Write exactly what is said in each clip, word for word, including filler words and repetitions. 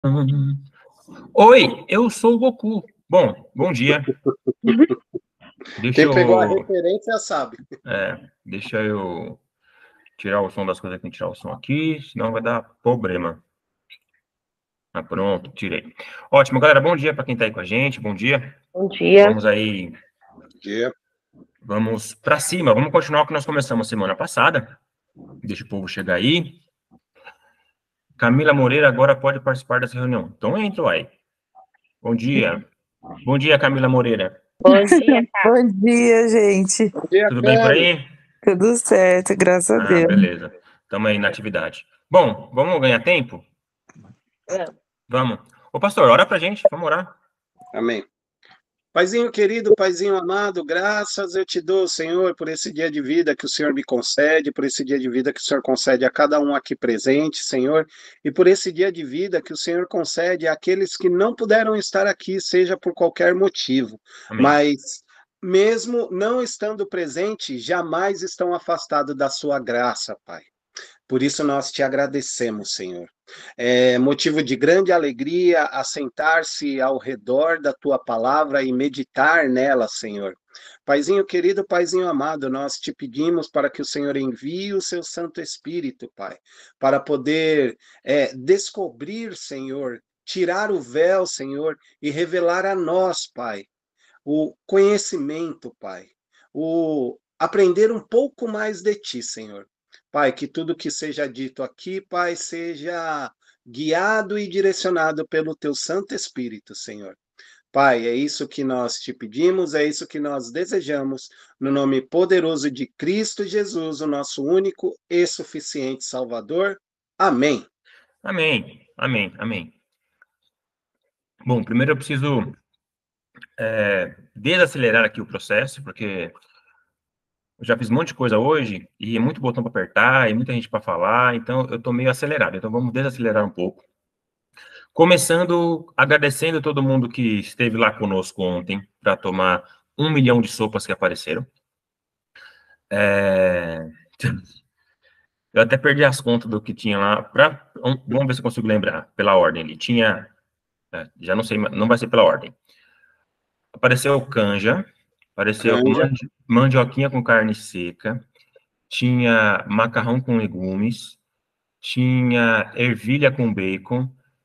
Hum. Oi, eu sou o Goku. Bom, bom dia. Deixa Quem pegou a eu, referência sabe. é, deixa eu tirar o som das coisas que tem que tirar o som aqui, senão vai dar problema. Ah, pronto, tirei. Ótimo, galera, bom dia para quem está aí com a gente, bom dia. Bom dia. Vamos aí, Dia. vamos para cima, vamos continuar o que nós começamos semana passada. Deixa o povo chegar aí. Camila Moreira agora pode participar dessa reunião. Então entra, aí. Bom dia. Bom dia, Camila Moreira. Bom dia, tá? Bom dia, gente. Bom dia, Tudo bem por aí? Tudo certo, graças a Ah, Deus. beleza. Estamos aí na atividade. Bom, vamos ganhar tempo? É. Vamos. Ô, pastor, ora pra gente, vamos orar. Amém. Paizinho querido, Paizinho amado, graças eu te dou, Senhor, por esse dia de vida que o Senhor me concede, por esse dia de vida que o Senhor concede a cada um aqui presente, Senhor, e por esse dia de vida que o Senhor concede àqueles que não puderam estar aqui, seja por qualquer motivo. Amém. Mas, mesmo não estando presente, jamais estão afastados da sua graça, Pai. Por isso nós te agradecemos, Senhor. É motivo de grande alegria assentar-se ao redor da tua palavra e meditar nela, Senhor. Paizinho querido, Paizinho amado, nós te pedimos para que o Senhor envie o seu Santo Espírito, Pai, para poder é, descobrir, Senhor, tirar o véu, Senhor, e revelar a nós, Pai, o conhecimento, Pai, o aprender um pouco mais de ti, Senhor. Pai, que tudo que seja dito aqui, Pai, seja guiado e direcionado pelo teu Santo Espírito, Senhor. Pai, é isso que nós te pedimos, é isso que nós desejamos, no nome poderoso de Cristo Jesus, o nosso único e suficiente Salvador. Amém. Amém, amém, amém. Bom, primeiro eu preciso é, desacelerar aqui o processo, porque eu já fiz um monte de coisa hoje, e é muito botão para apertar, e muita gente para falar, então eu estou meio acelerado. Então vamos desacelerar um pouco. Começando agradecendo todo mundo que esteve lá conosco ontem para tomar um milhão de sopas que apareceram. É... Eu até perdi as contas do que tinha lá. Pra... Vamos ver se eu consigo lembrar pela ordem ali. Tinha, já não sei, não vai ser pela ordem. Apareceu canja, apareceu Canja. mandi... mandioquinha com carne seca, tinha macarrão com legumes, tinha ervilha com bacon,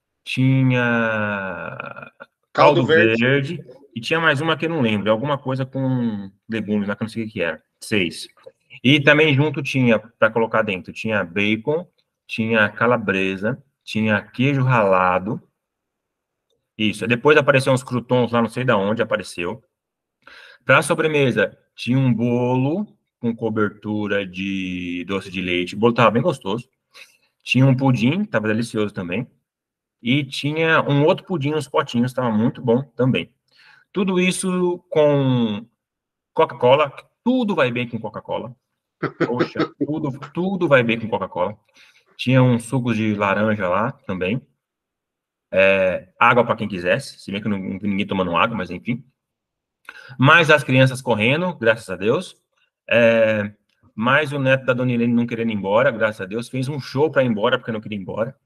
tinha Caldo caldo verde. verde, e tinha mais uma que eu não lembro, alguma coisa com legumes, mas que eu não sei o que era. Seis. E também junto tinha, para colocar dentro, tinha bacon, tinha calabresa, tinha queijo ralado. Isso. Depois apareceu uns croutons lá, não sei de onde apareceu. Para a sobremesa, tinha um bolo com cobertura de doce de leite. O bolo estava bem gostoso. Tinha um pudim, estava delicioso também. E tinha um outro pudim nos potinhos, estava muito bom também. Tudo isso com Coca-Cola. Tudo vai bem com Coca-Cola. Poxa, tudo, tudo vai bem com Coca-Cola. Tinha um suco de laranja lá também. É, água para quem quisesse, se bem que não, não vi ninguém tomando água, mas enfim. Mais as crianças correndo, graças a Deus. É, mais o neto da Dona Irene não querendo ir embora, graças a Deus. Fez um show para ir embora, porque não queria ir embora.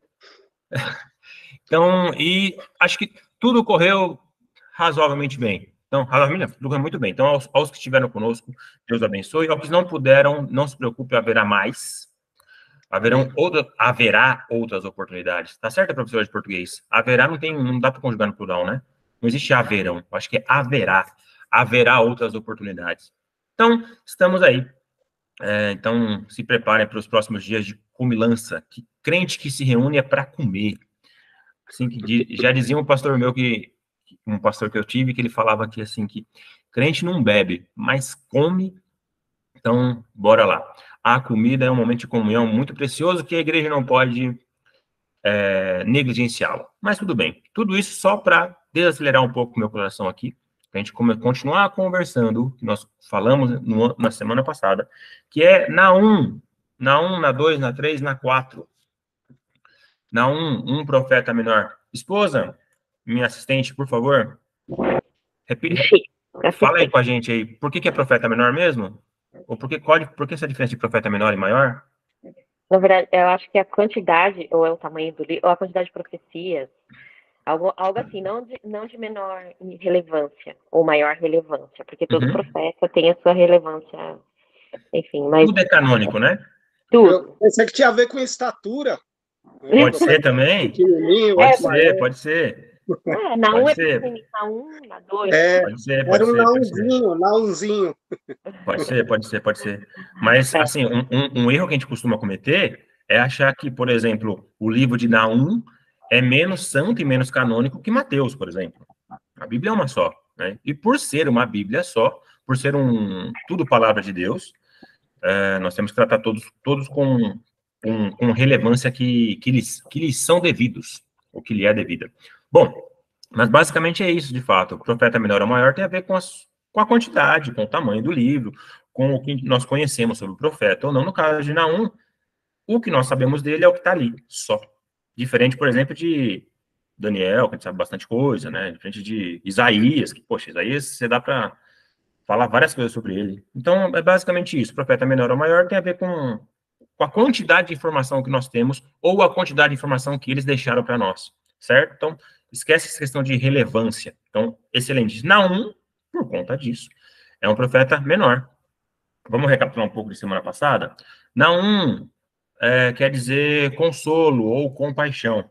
Então, e acho que tudo correu razoavelmente bem. Então, razoavelmente, tudo correu muito bem. Então, aos, aos que estiveram conosco, Deus abençoe. Aos que não puderam, não se preocupe, haverá mais. Haverão outra, haverá outras oportunidades. Tá certo, professor de português? Haverá não tem, não dá para conjugar no plural, né? Não existe haverão. Acho que é haverá. Haverá outras oportunidades. Então, estamos aí. É, então, se preparem para os próximos dias de comilança. Que crente que se reúne é para comer. Assim que já dizia um pastor meu que um pastor que eu tive que ele falava que assim que crente não bebe, mas come. Então, bora lá. A comida é um momento de comunhão muito precioso que a igreja não pode é, negligenciá-lo. Mas tudo bem. Tudo isso só para desacelerar um pouco o meu coração aqui, para a gente continuar conversando, que nós falamos no, na semana passada, que é na um, na um, na dois, na três, na quatro. Na um, um profeta menor. Esposa, minha assistente, por favor. Repita. Fala aí com a gente aí. Por que, que é profeta menor mesmo? Ou por que, qual, por que essa diferença de profeta menor e maior? Na verdade, eu acho que a quantidade, ou é o tamanho do livro, ou a quantidade de profecias, algo, algo assim, não de, não de menor relevância, ou maior relevância, porque todo Uhum. profeta tem a sua relevância, enfim, mas Tudo é canônico, né? Eu tudo. pensei que tinha a ver com estatura. Né? Pode ser Profeta também? pequenininho, Pode É, outro ser, maior. pode ser. é, na um Pode é ser, pequenininho, na um, na dois, É, pode ser, era pode um ser, pode ser. naunzinho, naunzinho. Pode ser, pode ser, pode ser. Mas, é, assim, um, um- um erro que a gente costuma cometer é achar que, por exemplo, o livro de Naum é menos santo e menos canônico que Mateus, por exemplo. A Bíblia é uma só, né? E por ser uma Bíblia só, por ser um tudo palavra de Deus, é, nós temos que tratar todos, todos com, com, com relevância que, que, lhes, que lhes são devidos, ou que lhe é devida. Bom, mas basicamente é isso, de fato. O profeta menor ou maior tem a ver com, as, com a quantidade, com o tamanho do livro, com o que nós conhecemos sobre o profeta ou não. No caso de Naum, o que nós sabemos dele é o que está ali, só. Diferente, por exemplo, de Daniel, que a gente sabe bastante coisa, né? Diferente de Isaías, que, poxa, Isaías, você dá para falar várias coisas sobre ele. Então, é basicamente isso. O profeta menor ou maior tem a ver com, com a quantidade de informação que nós temos ou a quantidade de informação que eles deixaram para nós, certo? Então, esquece essa questão de relevância. Então, excelente. Naum, por conta disso, é um profeta menor. Vamos recapitular um pouco de semana passada? Naum é, quer dizer consolo ou compaixão.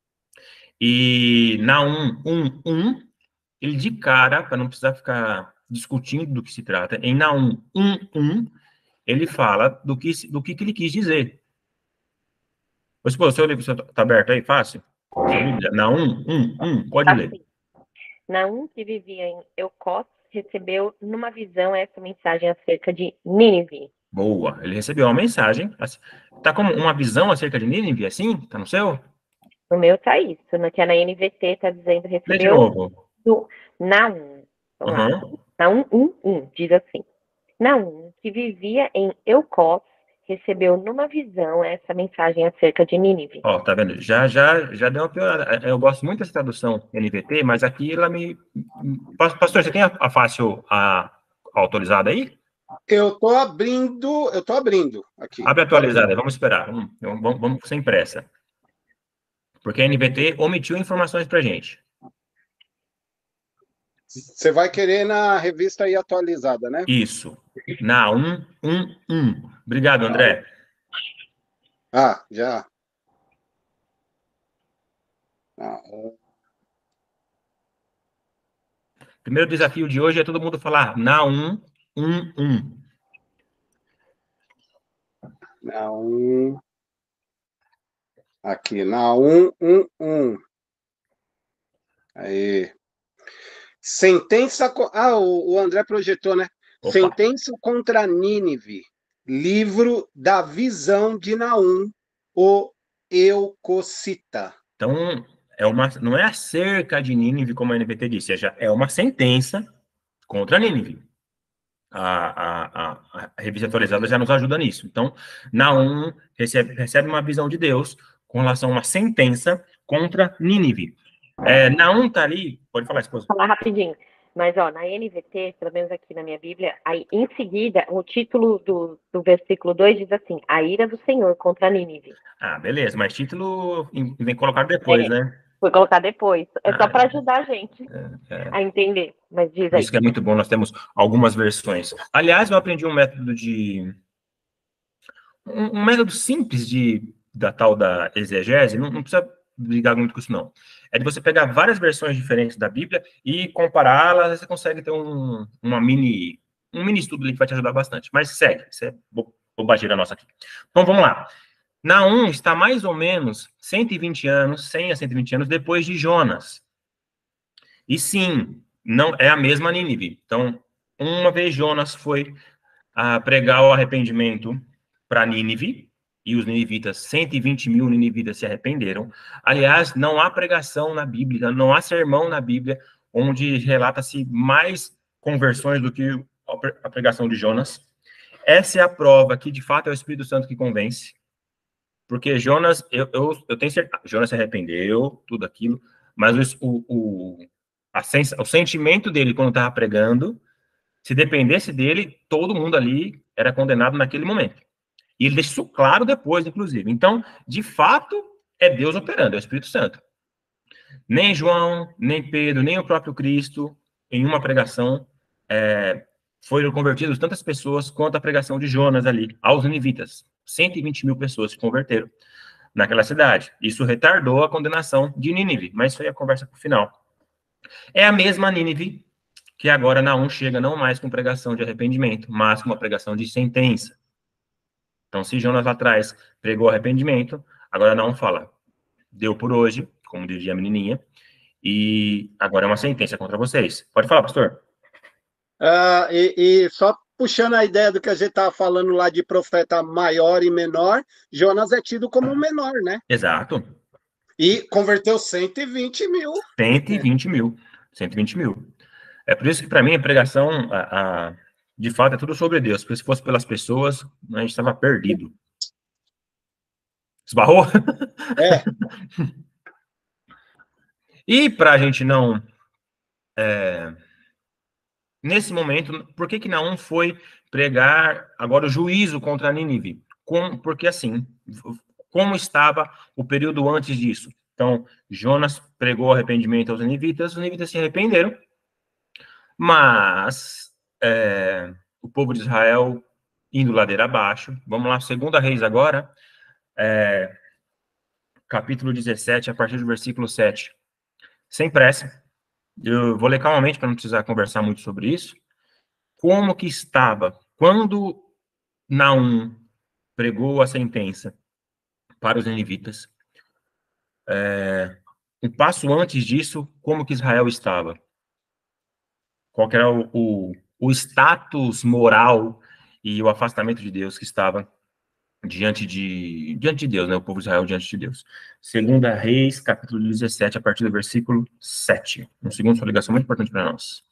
E Naum um um, ele de cara, para não precisar ficar discutindo do que se trata, em Naum um um, ele fala do que, do que, que ele quis dizer. Mas, pô, seu livro está aberto aí, fácil? Sua Bíblia? Naum um um, pode ler. assim. Na um que vivia em Eucós, recebeu numa visão essa mensagem acerca de Nínive. Boa, ele recebeu uma mensagem, tá como uma visão acerca de Nínive, assim? Tá no seu? No meu tá isso, no que é na N V T tá dizendo Lê de recebeu novo. do Naum. Vamos lá. Uhum. Naum um um diz assim: Naum, que vivia em Eucós, recebeu numa visão essa mensagem acerca de Nínive. Ó, tá vendo? Já, já, já deu uma piorada. Eu gosto muito dessa tradução N V T, mas aqui ela me... Pastor, você tem a, a fácil a, a atualizada aí? Eu tô abrindo, eu tô abrindo aqui. Abre a Tô abrindo. atualizada, vamos esperar. Vamos, vamos, vamos sem pressa. Porque a N V T omitiu informações pra gente. Você vai querer na revista aí atualizada, né? Isso. Na um um um. Obrigado, André. Ah, já. Ah, Primeiro desafio de hoje é todo mundo falar na um um um. na um, aqui, na um um um. Aí. Sentença. co- Ah, o, o André projetou, né? Opa. Sentença contra Nínive. Livro da visão de Naum, o Eucocita. Então, é uma, não é acerca de Nínive, como a N V T disse, é, já, é uma sentença contra Nínive. A, a, a, a revista atualizada já nos ajuda nisso. Então, Naum recebe, recebe uma visão de Deus com relação a uma sentença contra Nínive. É, Naum está ali, pode falar, esposa. Vou falar rapidinho. Mas, ó, na N V T, pelo menos aqui na minha Bíblia, aí em seguida, o título do, do versículo dois diz assim: A ira do Senhor contra Nínive. Ah, beleza, mas título vem colocado depois, É, né? foi colocar depois. É só Ah, para ajudar a gente é, é. a entender. Mas diz Por aí. isso que é muito bom, nós temos algumas versões. Aliás, eu aprendi um método de... Um, um método simples de, da tal da exegese, não, não precisa brigar muito com isso, não. É de você pegar várias versões diferentes da Bíblia e compará-las, você consegue ter um, uma mini, um mini estudo ali que vai te ajudar bastante. Mas segue, isso é bo bobageira nossa aqui. Então, vamos lá. Naum está mais ou menos cento e vinte anos, cem a cento e vinte anos depois de Jonas. E sim, não é a mesma Nínive. Então, uma vez Jonas foi a pregar o arrependimento para Nínive, e os ninivitas, cento e vinte mil ninivitas se arrependeram. Aliás, não há pregação na Bíblia, não há sermão na Bíblia onde relata-se mais conversões do que a pregação de Jonas. Essa é a prova que, de fato, é o Espírito Santo que convence. Porque Jonas, eu, eu, eu tenho certeza, Jonas se arrependeu, tudo aquilo, mas o, o, a sens, o sentimento dele quando estava pregando, se dependesse dele, todo mundo ali era condenado naquele momento. E ele deixa isso claro depois, inclusive. Então, de fato, é Deus operando, é o Espírito Santo. Nem João, nem Pedro, nem o próprio Cristo, em uma pregação, é, foram convertidas tantas pessoas quanto a pregação de Jonas ali, aos ninivitas. cento e vinte mil pessoas se converteram naquela cidade. Isso retardou a condenação de Nínive, mas isso aí é a conversa para o final. É a mesma Nínive que agora Naum chega não mais com pregação de arrependimento, mas com uma pregação de sentença. Então, se Jonas lá atrás pregou arrependimento, agora Naum fala, deu por hoje, como dizia a menininha, e agora é uma sentença contra vocês. Pode falar, pastor. Ah, e, e só puxando a ideia do que a gente estava falando lá de profeta maior e menor, Jonas é tido como um menor, né? Exato. E converteu cento e vinte mil. cento e vinte mil. cento e vinte mil. É por isso que, para mim, a pregação, a, a, de fato, é tudo sobre Deus. Porque se fosse pelas pessoas, a gente estava perdido. Esbarrou? É. E para a gente não... É, nesse momento, por que que Naum foi pregar agora o juízo contra Nínive? Com, porque, assim, como estava o período antes disso? Então, Jonas pregou arrependimento aos ninivitas, os ninivitas se arrependeram, mas é, o povo de Israel indo ladeira abaixo. Vamos lá, segunda Reis agora, é, capítulo dezessete, a partir do versículo sete. Sem pressa, eu vou ler calmamente para não precisar conversar muito sobre isso. Como que estava, quando Naum pregou a sentença para os ninivitas, é, um passo antes disso, como que Israel estava? Qual que era o, o, o status moral e o afastamento de Deus que estava diante de, diante de Deus, né? O povo de Israel diante de Deus. Segunda Reis, capítulo dezessete, a partir do versículo sete. Um segundo, sua ligação muito importante para nós.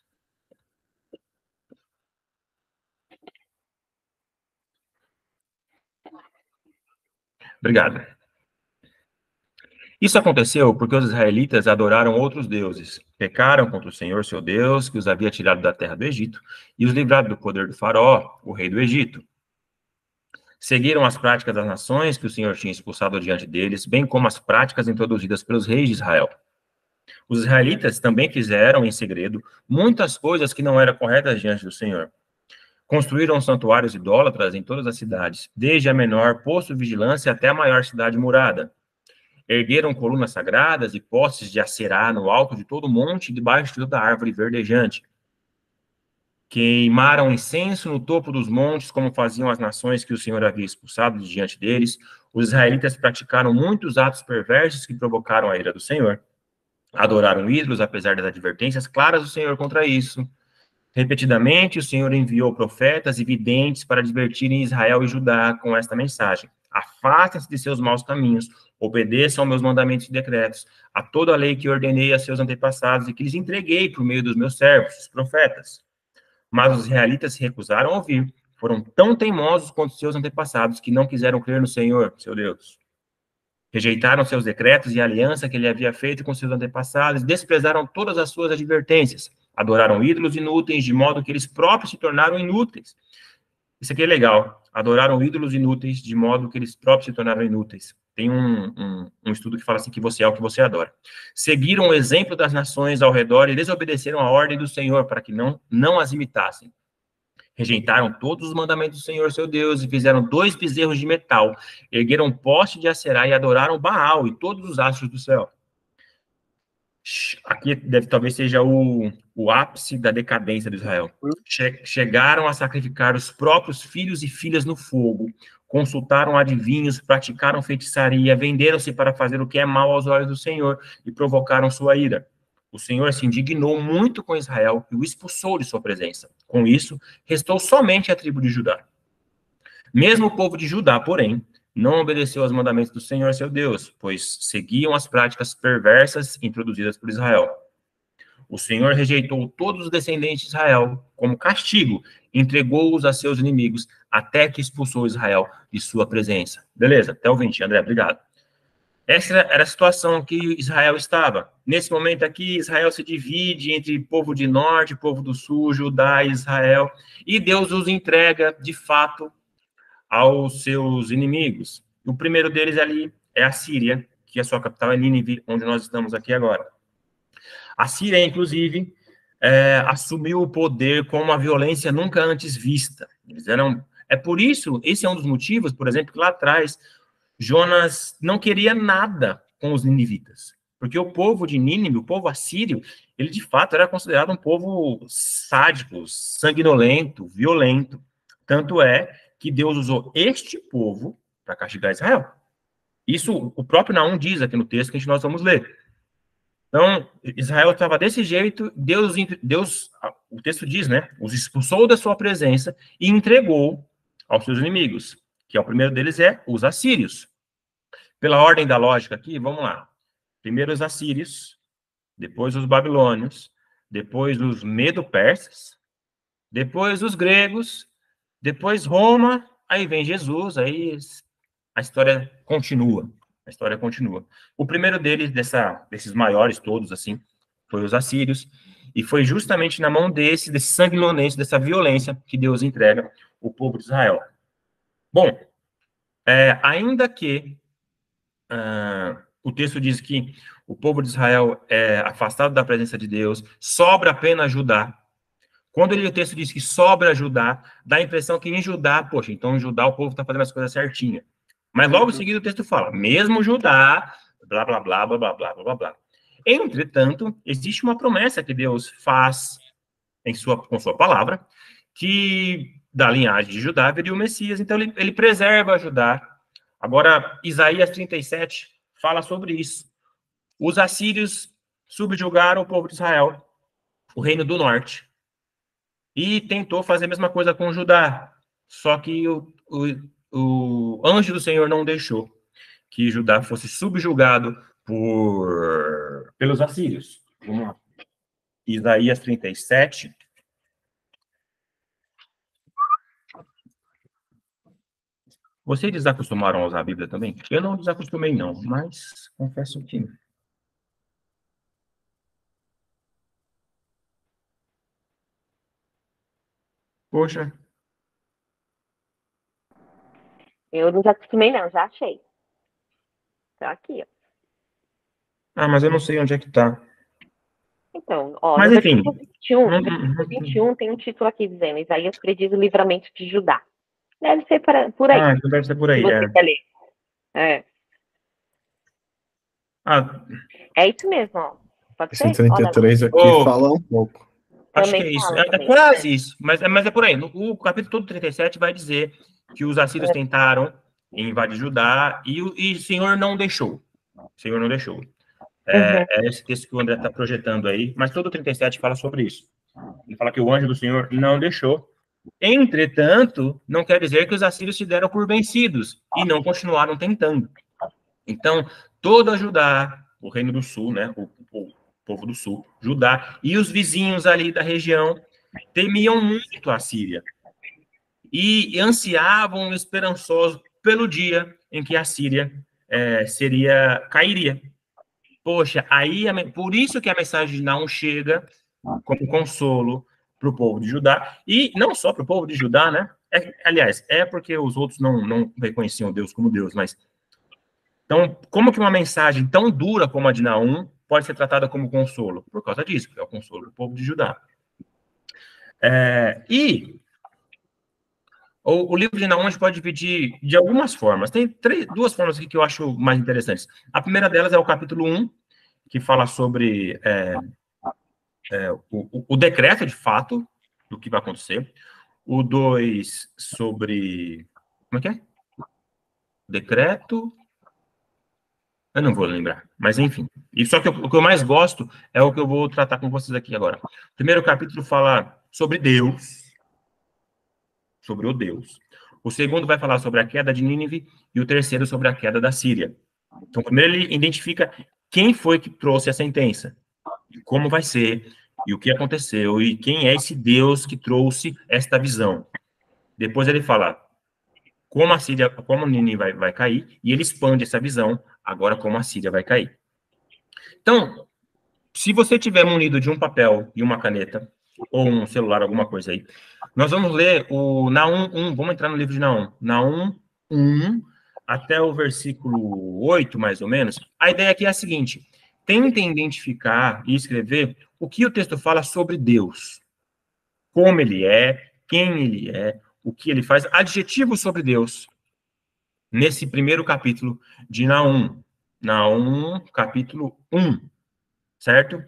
Obrigado. Isso aconteceu porque os israelitas adoraram outros deuses, pecaram contra o Senhor, seu Deus, que os havia tirado da terra do Egito, e os livrado do poder do faraó, o rei do Egito. Seguiram as práticas das nações que o Senhor tinha expulsado diante deles, bem como as práticas introduzidas pelos reis de Israel. Os israelitas também fizeram, em segredo, muitas coisas que não eram corretas diante do Senhor. Construíram santuários idólatras em todas as cidades, desde a menor posto de vigilância até a maior cidade murada. Ergueram colunas sagradas e postes de acerá no alto de todo o monte, debaixo de toda árvore verdejante. Queimaram incenso no topo dos montes, como faziam as nações que o Senhor havia expulsado de diante deles. Os israelitas praticaram muitos atos perversos que provocaram a ira do Senhor. Adoraram ídolos, apesar das advertências claras do Senhor contra isso. Repetidamente, o Senhor enviou profetas e videntes para advertirem Israel e Judá com esta mensagem: afastem-se de seus maus caminhos, obedeçam aos meus mandamentos e decretos, a toda a lei que ordenei a seus antepassados e que lhes entreguei por meio dos meus servos, os profetas. Mas os israelitas se recusaram a ouvir, foram tão teimosos quanto seus antepassados que não quiseram crer no Senhor, seu Deus. Rejeitaram seus decretos e a aliança que ele havia feito com seus antepassados, desprezaram todas as suas advertências, adoraram ídolos inúteis, de modo que eles próprios se tornaram inúteis. Isso aqui é legal. Adoraram ídolos inúteis, de modo que eles próprios se tornaram inúteis. Tem um, um, um estudo que fala assim, que você é o que você adora. Seguiram o exemplo das nações ao redor e desobedeceram a ordem do Senhor para que não, não as imitassem. Rejeitaram todos os mandamentos do Senhor, seu Deus, e fizeram dois bezerros de metal, ergueram um poste de acerá e adoraram Baal e todos os astros do céu. Aqui deve, talvez seja o, o ápice da decadência de Israel. Che, chegaram a sacrificar os próprios filhos e filhas no fogo, consultaram adivinhos, praticaram feitiçaria, venderam-se para fazer o que é mal aos olhos do Senhor e provocaram sua ira. O Senhor se indignou muito com Israel e o expulsou de sua presença. Com isso, restou somente a tribo de Judá. Mesmo o povo de Judá, porém, não obedeceu aos mandamentos do Senhor, seu Deus, pois seguiam as práticas perversas introduzidas por Israel. O Senhor rejeitou todos os descendentes de Israel como castigo, entregou-os a seus inimigos, até que expulsou Israel de sua presença. Beleza, até o vinte, André, obrigado. Essa era a situação que Israel estava. Nesse momento aqui, Israel se divide entre povo de norte, povo do sul, Judá e Israel, e Deus os entrega, de fato, aos seus inimigos. O primeiro deles ali é a Síria, que a sua capital é Nínive, onde nós estamos aqui agora. A Síria, inclusive, é, assumiu o poder com uma violência nunca antes vista. Eles eram... É por isso, esse é um dos motivos, por exemplo, que lá atrás, Jonas não queria nada com os ninivitas. Porque o povo de Nínive, o povo assírio, ele de fato era considerado um povo sádico, sanguinolento, violento. Tanto é que Deus usou este povo para castigar Israel. Isso o próprio Naum diz aqui no texto que a gente nós vamos ler. Então, Israel estava desse jeito, Deus, Deus, o texto diz, né, os expulsou da sua presença e entregou aos seus inimigos, que é o primeiro deles é os assírios. Pela ordem da lógica aqui, vamos lá. Primeiro os assírios, depois os babilônios, depois os medo-persas, depois os gregos, depois Roma, aí vem Jesus, aí a história continua. A história continua. O primeiro deles, dessa, desses maiores todos, assim, foi os assírios, e foi justamente na mão desse, desse sanguinolência, dessa violência, que Deus entrega o povo de Israel. Bom, é, ainda que uh, o texto diz que o povo de Israel é afastado da presença de Deus, sobra apenas Judá. Quando ele, o texto diz que sobra Judá, dá a impressão que em Judá, poxa, então em Judá o povo está fazendo as coisas certinhas. Mas logo em seguida o texto fala, mesmo Judá, blá, blá, blá, blá, blá, blá, blá, blá. Entretanto, existe uma promessa que Deus faz em sua, com sua palavra, que da linhagem de Judá viria o Messias, então ele, ele preserva Judá. Agora, Isaías trinta e sete fala sobre isso. Os assírios subjugaram o povo de Israel, o reino do norte, e tentou fazer a mesma coisa com Judá, só que o, o o anjo do Senhor não deixou que Judá fosse subjugado por, pelos assírios. Vamos lá. Isaías trinta e sete. Vocês desacostumaram a usar a Bíblia também? Eu não desacostumei, não, mas confesso que... Poxa... Eu não já acostumei, não, já achei. Tá aqui, ó. Ah, mas eu não sei onde é que tá. Então, ó, mas, no enfim. versículo vinte e um, Hum, versículo hum, vinte e um tem um título aqui dizendo, Isaías prediz o livramento de Judá. Deve ser para, por aí. Ah, então deve ser por aí, se você é. quer ler. É. Ah, é isso mesmo, ó. Pode Esse ser? trinta e três aqui Oh. fala um pouco. Acho que Também é isso. fala, É, é também. quase isso, mas, é- mas é por aí. No, o capítulo todo trinta e sete vai dizer que os assírios É. tentaram invadir Judá e o e o Senhor não deixou. O Senhor não deixou. É, Uhum. é esse texto que o André está projetando aí, mas todo o trinta e sete fala sobre isso. Ele fala que o anjo do Senhor não deixou. Entretanto, não quer dizer que os assírios se deram por vencidos e não continuaram tentando. Então, toda Judá, o reino do sul, né, o, o povo do sul, Judá, e os vizinhos ali da região temiam muito a Síria e ansiavam esperançosos pelo dia em que a Síria é, seria cairia. Poxa, aí por isso que a mensagem de Naum chega como consolo para o povo de Judá, e não só para o povo de Judá, né? É, aliás, é porque os outros não, não reconheciam Deus como Deus, mas... Então, como que uma mensagem tão dura como a de Naum pode ser tratada como consolo? Por causa disso, que é o consolo do povo de Judá. É, e o, o livro de Naum a gente pode dividir de algumas formas. Tem três, duas formas aqui que eu acho mais interessantes. A primeira delas é o capítulo um, que fala sobre é, é, o, o decreto, de fato, do que vai acontecer. O dois, sobre... Como é que é? Decreto... Eu não vou lembrar, mas enfim. E só que eu, o que eu mais gosto é o que eu vou tratar com vocês aqui agora. O primeiro capítulo fala sobre Deus, sobre o Deus. O segundo vai falar sobre a queda de Nínive e o terceiro sobre a queda da Síria. Então, primeiro ele identifica quem foi que trouxe a sentença, e como vai ser, e o que aconteceu, e quem é esse Deus que trouxe esta visão. Depois ele fala como a Síria, como Nínive vai, vai cair, e ele expande essa visão, agora como a Síria vai cair. Então, se você tiver munido de um papel e uma caneta, ou um celular, alguma coisa aí. Nós vamos ler o Naum um, vamos entrar no livro de Naum. Naum um, até o versículo oito, mais ou menos. A ideia aqui é a seguinte: tentem identificar e escrever o que o texto fala sobre Deus. Como ele é, quem ele é, o que ele faz, adjetivos sobre Deus. Nesse primeiro capítulo de Naum. Naum, capítulo um, certo?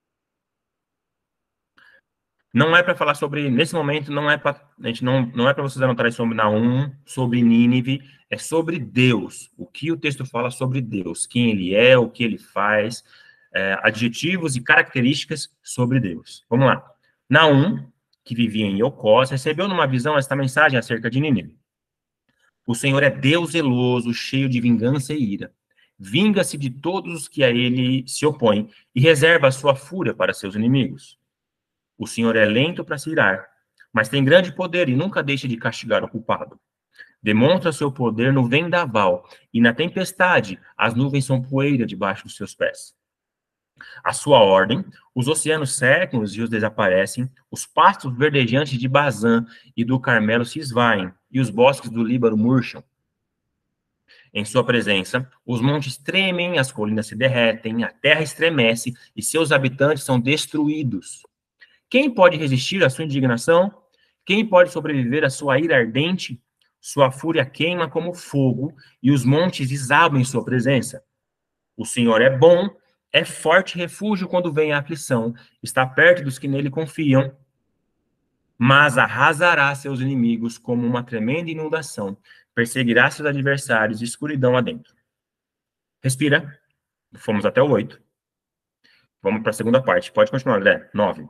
Não é para falar sobre, nesse momento, não é para, a gente não, não é para vocês anotarem sobre Naum, sobre Nínive, é sobre Deus. O que o texto fala sobre Deus, quem ele é, o que ele faz, é, adjetivos e características sobre Deus. Vamos lá. Naum, que vivia em Iocós, recebeu numa visão esta mensagem acerca de Nínive. O Senhor é Deus zeloso, cheio de vingança e ira. Vinga-se de todos os que a ele se opõem e reserva a sua fúria para seus inimigos. O Senhor é lento para se irar, mas tem grande poder e nunca deixa de castigar o culpado. Demonstra seu poder no vendaval, e na tempestade as nuvens são poeira debaixo dos seus pés. À sua ordem, os oceanos secam os rios desaparecem, os pastos verdejantes de Bazã e do Carmelo se esvaem, e os bosques do Líbano murcham. Em sua presença, os montes tremem, as colinas se derretem, a terra estremece e seus habitantes são destruídos. Quem pode resistir à sua indignação? Quem pode sobreviver à sua ira ardente? Sua fúria queima como fogo e os montes desabam em sua presença. O Senhor é bom, é forte refúgio quando vem a aflição, está perto dos que nele confiam, mas arrasará seus inimigos como uma tremenda inundação, perseguirá seus adversários de escuridão adentro. Respira. Fomos até o oito. Vamos para a segunda parte. Pode continuar, André. nove.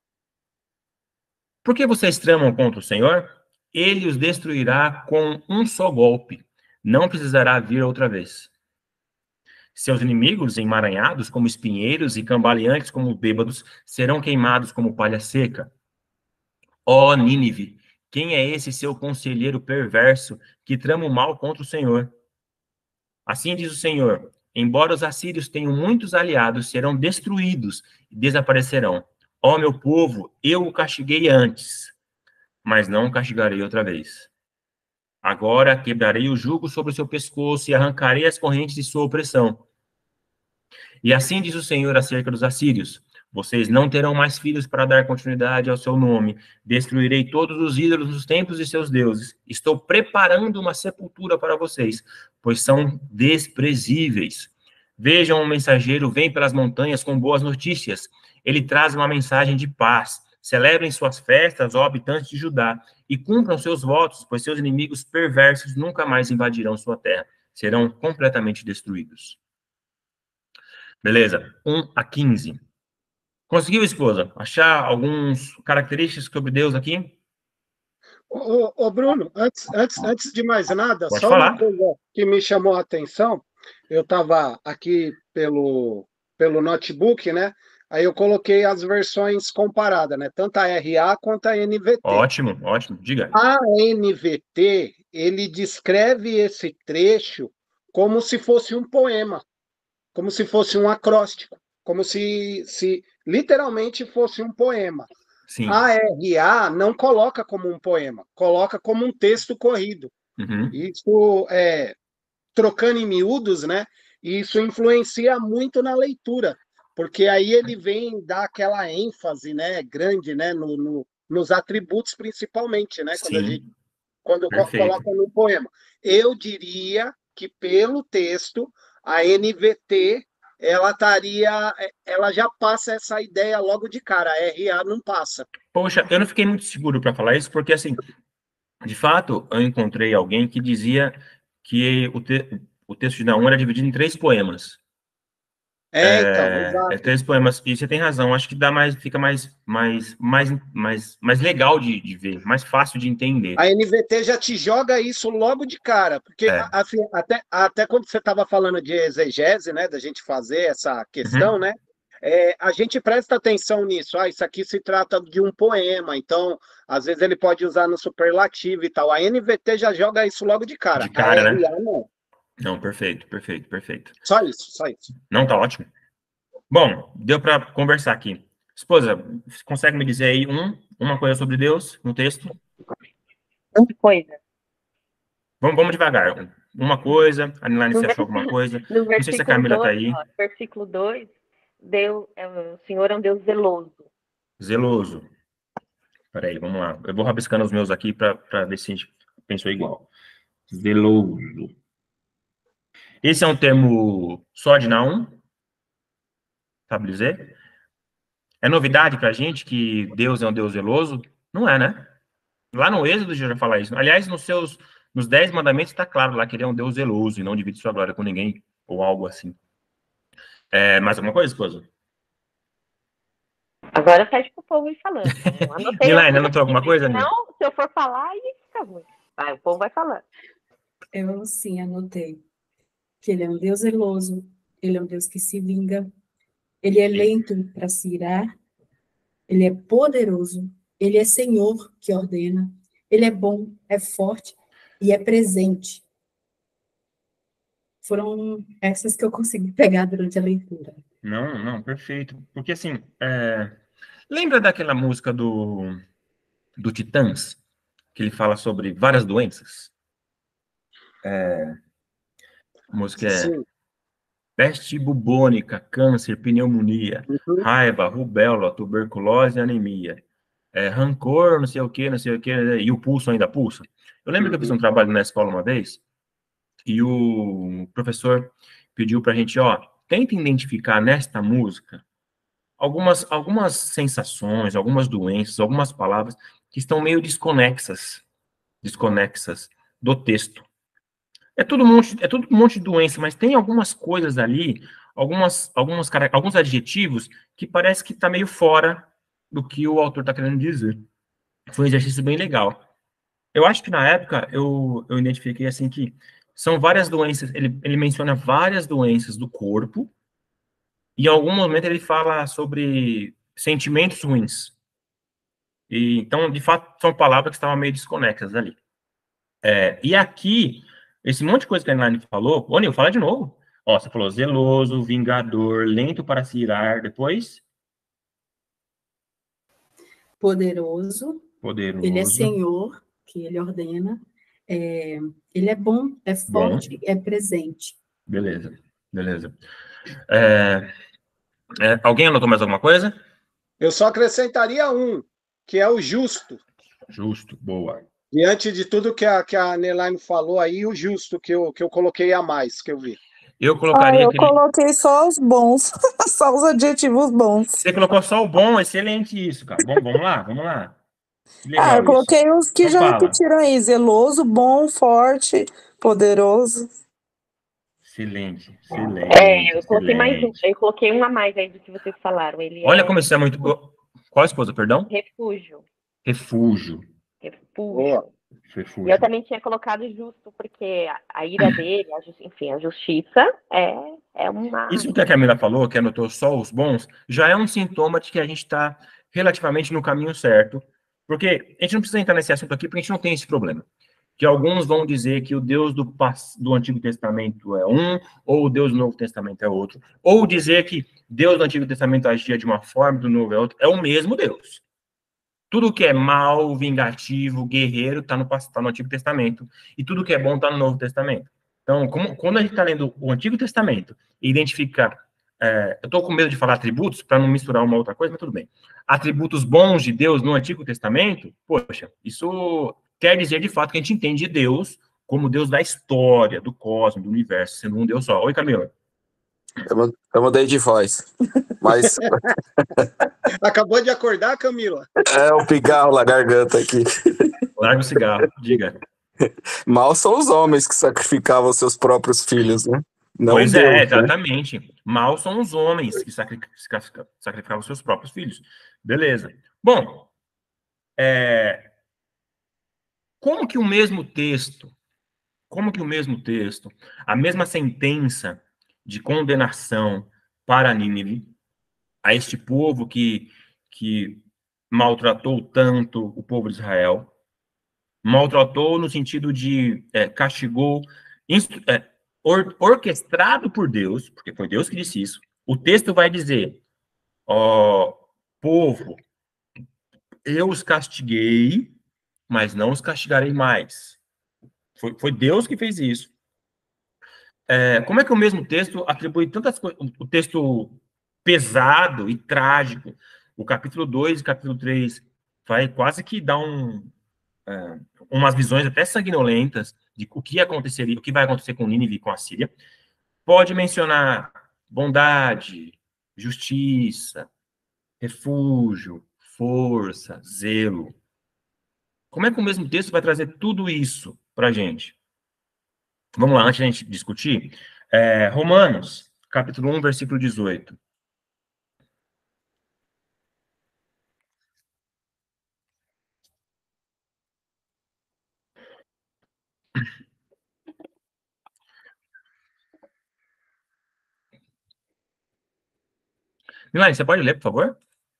Por que vocês tramam contra o Senhor? Ele os destruirá com um só golpe. Não precisará vir outra vez. Seus inimigos, emaranhados como espinheiros e cambaleantes como bêbados, serão queimados como palha seca. Ó Nínive, quem é esse seu conselheiro perverso que trama o mal contra o Senhor? Assim diz o Senhor, embora os assírios tenham muitos aliados, serão destruídos e desaparecerão. Ó meu povo, eu o castiguei antes, mas não o castigarei outra vez. Agora quebrarei o jugo sobre o seu pescoço e arrancarei as correntes de sua opressão. E assim diz o Senhor acerca dos assírios, vocês não terão mais filhos para dar continuidade ao seu nome. Destruirei todos os ídolos dos templos de seus deuses. Estou preparando uma sepultura para vocês, pois são desprezíveis. Vejam, um mensageiro vem pelas montanhas com boas notícias. Ele traz uma mensagem de paz. Celebrem suas festas, ó habitantes de Judá, e cumpram seus votos, pois seus inimigos perversos nunca mais invadirão sua terra. Serão completamente destruídos. Beleza. um a quinze. Conseguiu, esposa, achar algumas características sobre Deus aqui? Ô, ô, ô, Bruno, antes, antes, antes de mais nada, Pode só falar. uma coisa que me chamou a atenção, eu estava aqui pelo, pelo notebook, né? Aí eu coloquei as versões comparadas, né? Tanto a R A quanto a N V T. Ótimo, ótimo, diga. A N V T, ele descreve esse trecho como se fosse um poema, como se fosse um acróstico, como se, se literalmente fosse um poema. Sim. A R A não coloca como um poema, coloca como um texto corrido. Uhum. Isso, é, trocando em miúdos, né? Isso influencia muito na leitura, porque aí ele vem dar aquela ênfase, né, grande, né, no, no, nos atributos principalmente, né, quando a Sim. gente quando co- Perfeito. coloca no poema. Eu diria que pelo texto a N V T ela estaria, ela já passa essa ideia logo de cara, a R A não passa. Poxa, eu não fiquei muito seguro para falar isso, porque, assim, de fato, eu encontrei alguém que dizia que o, te o texto de Naum era dividido em três poemas. É, então, É, é exato. três poemas, e você tem razão, acho que dá mais, fica mais, mais, mais, mais, mais legal de, de ver, mais fácil de entender. A N V T já te joga isso logo de cara, porque É. a- assim, até, até quando você estava falando de exegese, né, da gente fazer essa questão, Uhum. né, é, a gente presta atenção nisso. Ah, isso aqui se trata de um poema, então às vezes ele pode usar no superlativo e tal. A N V T já joga isso logo de cara. De cara, a né? R A não. Não, perfeito, perfeito, perfeito. Só isso, só isso. Não, tá ótimo. Bom, deu para conversar aqui. Esposa, você consegue me dizer aí um, uma coisa sobre Deus no texto? Uma coisa. Vamos, vamos devagar. Uma coisa, a Nilane, No, você achou vers- alguma coisa? no Não sei se a versículo Camila tá dois, aí. ó, versículo dois, Deus, é, o Senhor é um Deus zeloso. Zeloso. Peraí, vamos lá. Eu vou rabiscando os meus aqui para ver se a gente pensou igual. Zeloso. Esse é um termo só de Naum? Sabe dizer? É novidade pra gente que Deus é um Deus zeloso? Não é, né? Lá no Êxodo já fala isso. Aliás, nos seus nos dez mandamentos está claro lá que ele é um Deus zeloso e não divide sua glória com ninguém, ou algo assim. É, mais alguma coisa, esposa? Agora pede pro povo ir falando. Eu anotei Nilane, algumas anotou alguma aqui, coisa, senão, Nilane? se eu for falar, aí fica ruim. Vai, o povo vai falando. Eu sim anotei que ele é um Deus zeloso, ele é um Deus que se vinga, ele é lento para se irar, ele é poderoso, ele é Senhor que ordena, ele é bom, é forte e é presente. Foram essas que eu consegui pegar durante a leitura. Não, não, perfeito. Porque assim, é, lembra daquela música do, do Titãs, que ele fala sobre várias doenças? É, a música é Sim. peste bubônica, câncer, pneumonia, Uhum. raiva, rubéola, tuberculose e anemia. É, rancor, não sei o que, não sei o que, e o pulso ainda pulsa. Eu lembro que eu fiz um Uhum. trabalho na escola uma vez, e o professor pediu pra gente, ó, tenta identificar nesta música algumas, algumas sensações, algumas doenças, algumas palavras que estão meio desconexas, desconexas do texto. É tudo um monte, é tudo um monte de doença, mas tem algumas coisas ali, algumas, algumas, cara- alguns adjetivos que parece que está meio fora do que o autor está querendo dizer. Foi um exercício bem legal. Eu acho que na época eu, eu identifiquei assim que são várias doenças, ele, ele menciona várias doenças do corpo, e em algum momento ele fala sobre sentimentos ruins. E, então, de fato, são palavras que estavam meio desconexas ali. É, e aqui, esse monte de coisa que a Elaine falou, ô, Nil, fala de novo. Ó, você falou zeloso, vingador, lento para se irar, depois Poderoso, ele é poderoso, Senhor, que ele ordena, é, ele é bom, é bom, forte, é presente. beleza, beleza. É, é, alguém anotou mais alguma coisa? Eu só acrescentaria um, que é o justo. Justo, boa. Diante de tudo que a, que a Nelaine falou aí, o justo que eu, que eu coloquei a mais, que eu vi. Eu Ah, colocaria eu aquele. coloquei só os bons, só os adjetivos bons. Você colocou só o bom, excelente isso, cara. Bom, vamos lá, vamos lá. Que Ah, eu legal isso. coloquei os que Então já fala. repetiram aí: zeloso, bom, forte, poderoso. Excelente, É, excelente, eu coloquei mais um. excelente. Eu coloquei um a mais aí do que vocês falaram. Ele Olha é como isso é muito. Qual esposa, perdão? refúgio. Refúgio. Boa. Refúgio. E eu Refúgio. também tinha colocado justo, porque a, a ira dele, a justi- enfim, a justiça é, é uma. Isso que a Camila falou, que anotou só os bons, já é um sintoma de que a gente está relativamente no caminho certo. Porque a gente não precisa entrar nesse assunto aqui, porque a gente não tem esse problema. Que alguns vão dizer que o Deus do, pas- do Antigo Testamento é um, ou o Deus do Novo Testamento é outro. Ou dizer que Deus do Antigo Testamento agia de uma forma, do Novo é outro. É o mesmo Deus. Tudo que é mal, vingativo, guerreiro, está no, tá no Antigo Testamento. E tudo que é bom está no Novo Testamento. Então, como, quando a gente está lendo o Antigo Testamento e identifica. É, eu estou com medo de falar atributos para não misturar uma outra coisa, mas tudo bem. Atributos bons de Deus no Antigo Testamento, poxa, isso quer dizer de fato que a gente entende Deus como Deus da história, do cosmos, do universo, sendo um Deus só. Oi, Camila. Eu, mu- eu mudei de voz. Mas Acabou de acordar, Camila? é o pigarro na garganta aqui. Larga o cigarro, diga. Mal são os homens que sacrificavam seus próprios filhos, né? Não Pois Deus, é, né? exatamente. Mal são os homens que sacri- sacrifica- sacrificavam seus próprios filhos. Beleza. Bom, é, como que o mesmo texto, como que o mesmo texto, a mesma sentença de condenação para Nínive, a este povo que, que maltratou tanto o povo de Israel, maltratou no sentido de é, castigou, instru- é, or- orquestrado por Deus, porque foi Deus que disse isso. O texto vai dizer, ó, povo, eu os castiguei, mas não os castigarei mais. Foi, foi Deus que fez isso. É, como é que o mesmo texto atribui tantas coisas, o texto pesado e trágico, o capítulo dois e capítulo três vai quase que dar um, é, umas visões até sanguinolentas de o que aconteceria, o que vai acontecer com Nínive e com a Síria. Pode mencionar bondade, justiça, refúgio, força, zelo. Como é que o mesmo texto vai trazer tudo isso para a gente? Vamos lá, antes de a gente discutir, é, Romanos, capítulo um, versículo dezoito. Milane, você pode ler, por favor?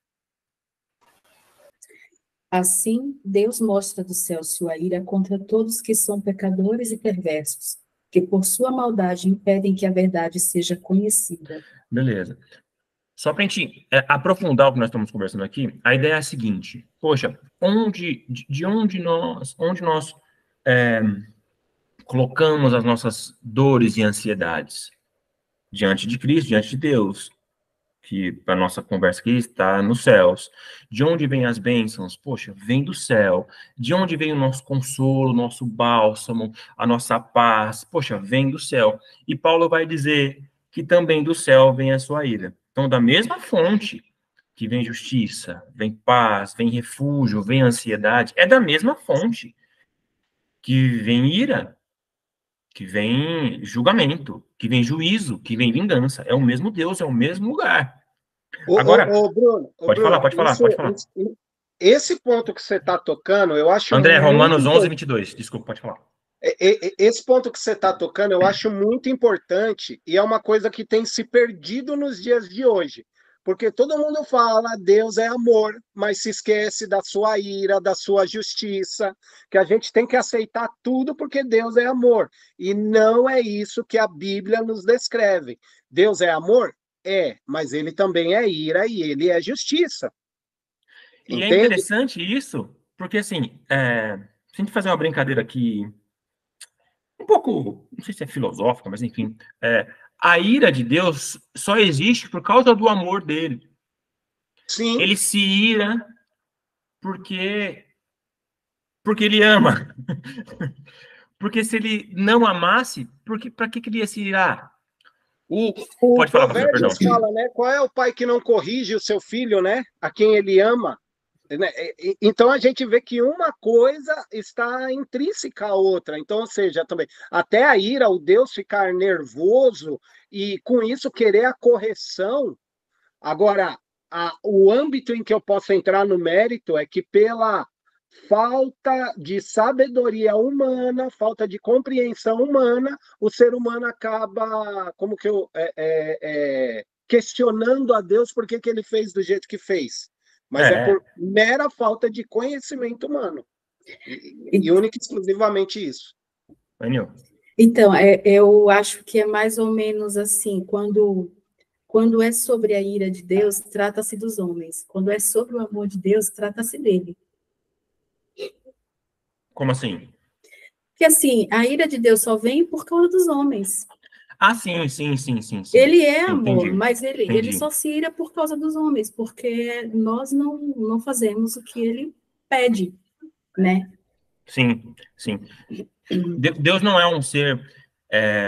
Assim, Deus mostra do céu sua ira contra todos que são pecadores e perversos, que por sua maldade impedem que a verdade seja conhecida. Beleza. Só para a gente é, aprofundar o que nós estamos conversando aqui, a ideia é a seguinte: poxa, onde, de, de onde nós, onde nós é, colocamos as nossas dores e ansiedades? Diante de Cristo, diante de Deus, que para nossa conversa aqui está nos céus. De onde vêm as bênçãos? Poxa, vem do céu. De onde vem o nosso consolo, o nosso bálsamo, a nossa paz? Poxa, vem do céu. E Paulo vai dizer que também do céu vem a sua ira. Então, da mesma fonte que vem justiça, vem paz, vem refúgio, vem ansiedade, é da mesma fonte que vem ira, que vem julgamento, que vem juízo, que vem vingança. É o mesmo Deus, é o mesmo lugar. Ô, Agora, ô, ô, Bruno, ô, pode falar, Bruno, pode falar, isso, pode falar. isso- esse ponto que você está tocando, eu acho André, muito Romanos onze, importante. vinte e dois. Desculpa, pode falar. E- e- Esse ponto que você está tocando, eu acho muito importante e é uma coisa que tem se perdido nos dias de hoje. Porque todo mundo fala, Deus é amor, mas se esquece da sua ira, da sua justiça, que a gente tem que aceitar tudo porque Deus é amor. E não é isso que a Bíblia nos descreve. Deus é amor? É, mas ele também é ira e ele é justiça. E é Entende? interessante isso, porque assim, é, se a gente fazer uma brincadeira aqui, um pouco, não sei se é filosófica, mas enfim, é, a ira de Deus só existe por causa do amor dele. Sim. Ele se ira porque, porque ele ama. Porque se ele não amasse, porque, para que, que ele ia se irar? O, O pode falar, pastor, perdão. Provérbios fala, né? Qual é o pai que não corrige o seu filho, né? A quem ele ama. Né? Então a gente vê que uma coisa está intrínseca à outra. Então, ou seja, também até a ira, o Deus ficar nervoso e com isso querer a correção. Agora, a, o âmbito em que eu posso entrar no mérito é que pela falta de sabedoria humana, falta de compreensão humana, o ser humano acaba, como que eu, é, é, é, questionando a Deus por que, que ele fez do jeito que fez. Mas é, é por mera falta de conhecimento humano. E, e única e exclusivamente isso. Daniel. Então, é, eu acho que é mais ou menos assim, quando, quando é sobre a ira de Deus, trata-se dos homens. Quando é sobre o amor de Deus, trata-se dele. Como assim? Porque assim, a ira de Deus só vem por causa dos homens. Ah, sim, sim, sim, sim. sim. Ele é sim, amor, entendi, mas ele, entendi. ele só se ira por causa dos homens, porque nós não, não fazemos o que ele pede, né? Sim, sim. Deus não é um ser é,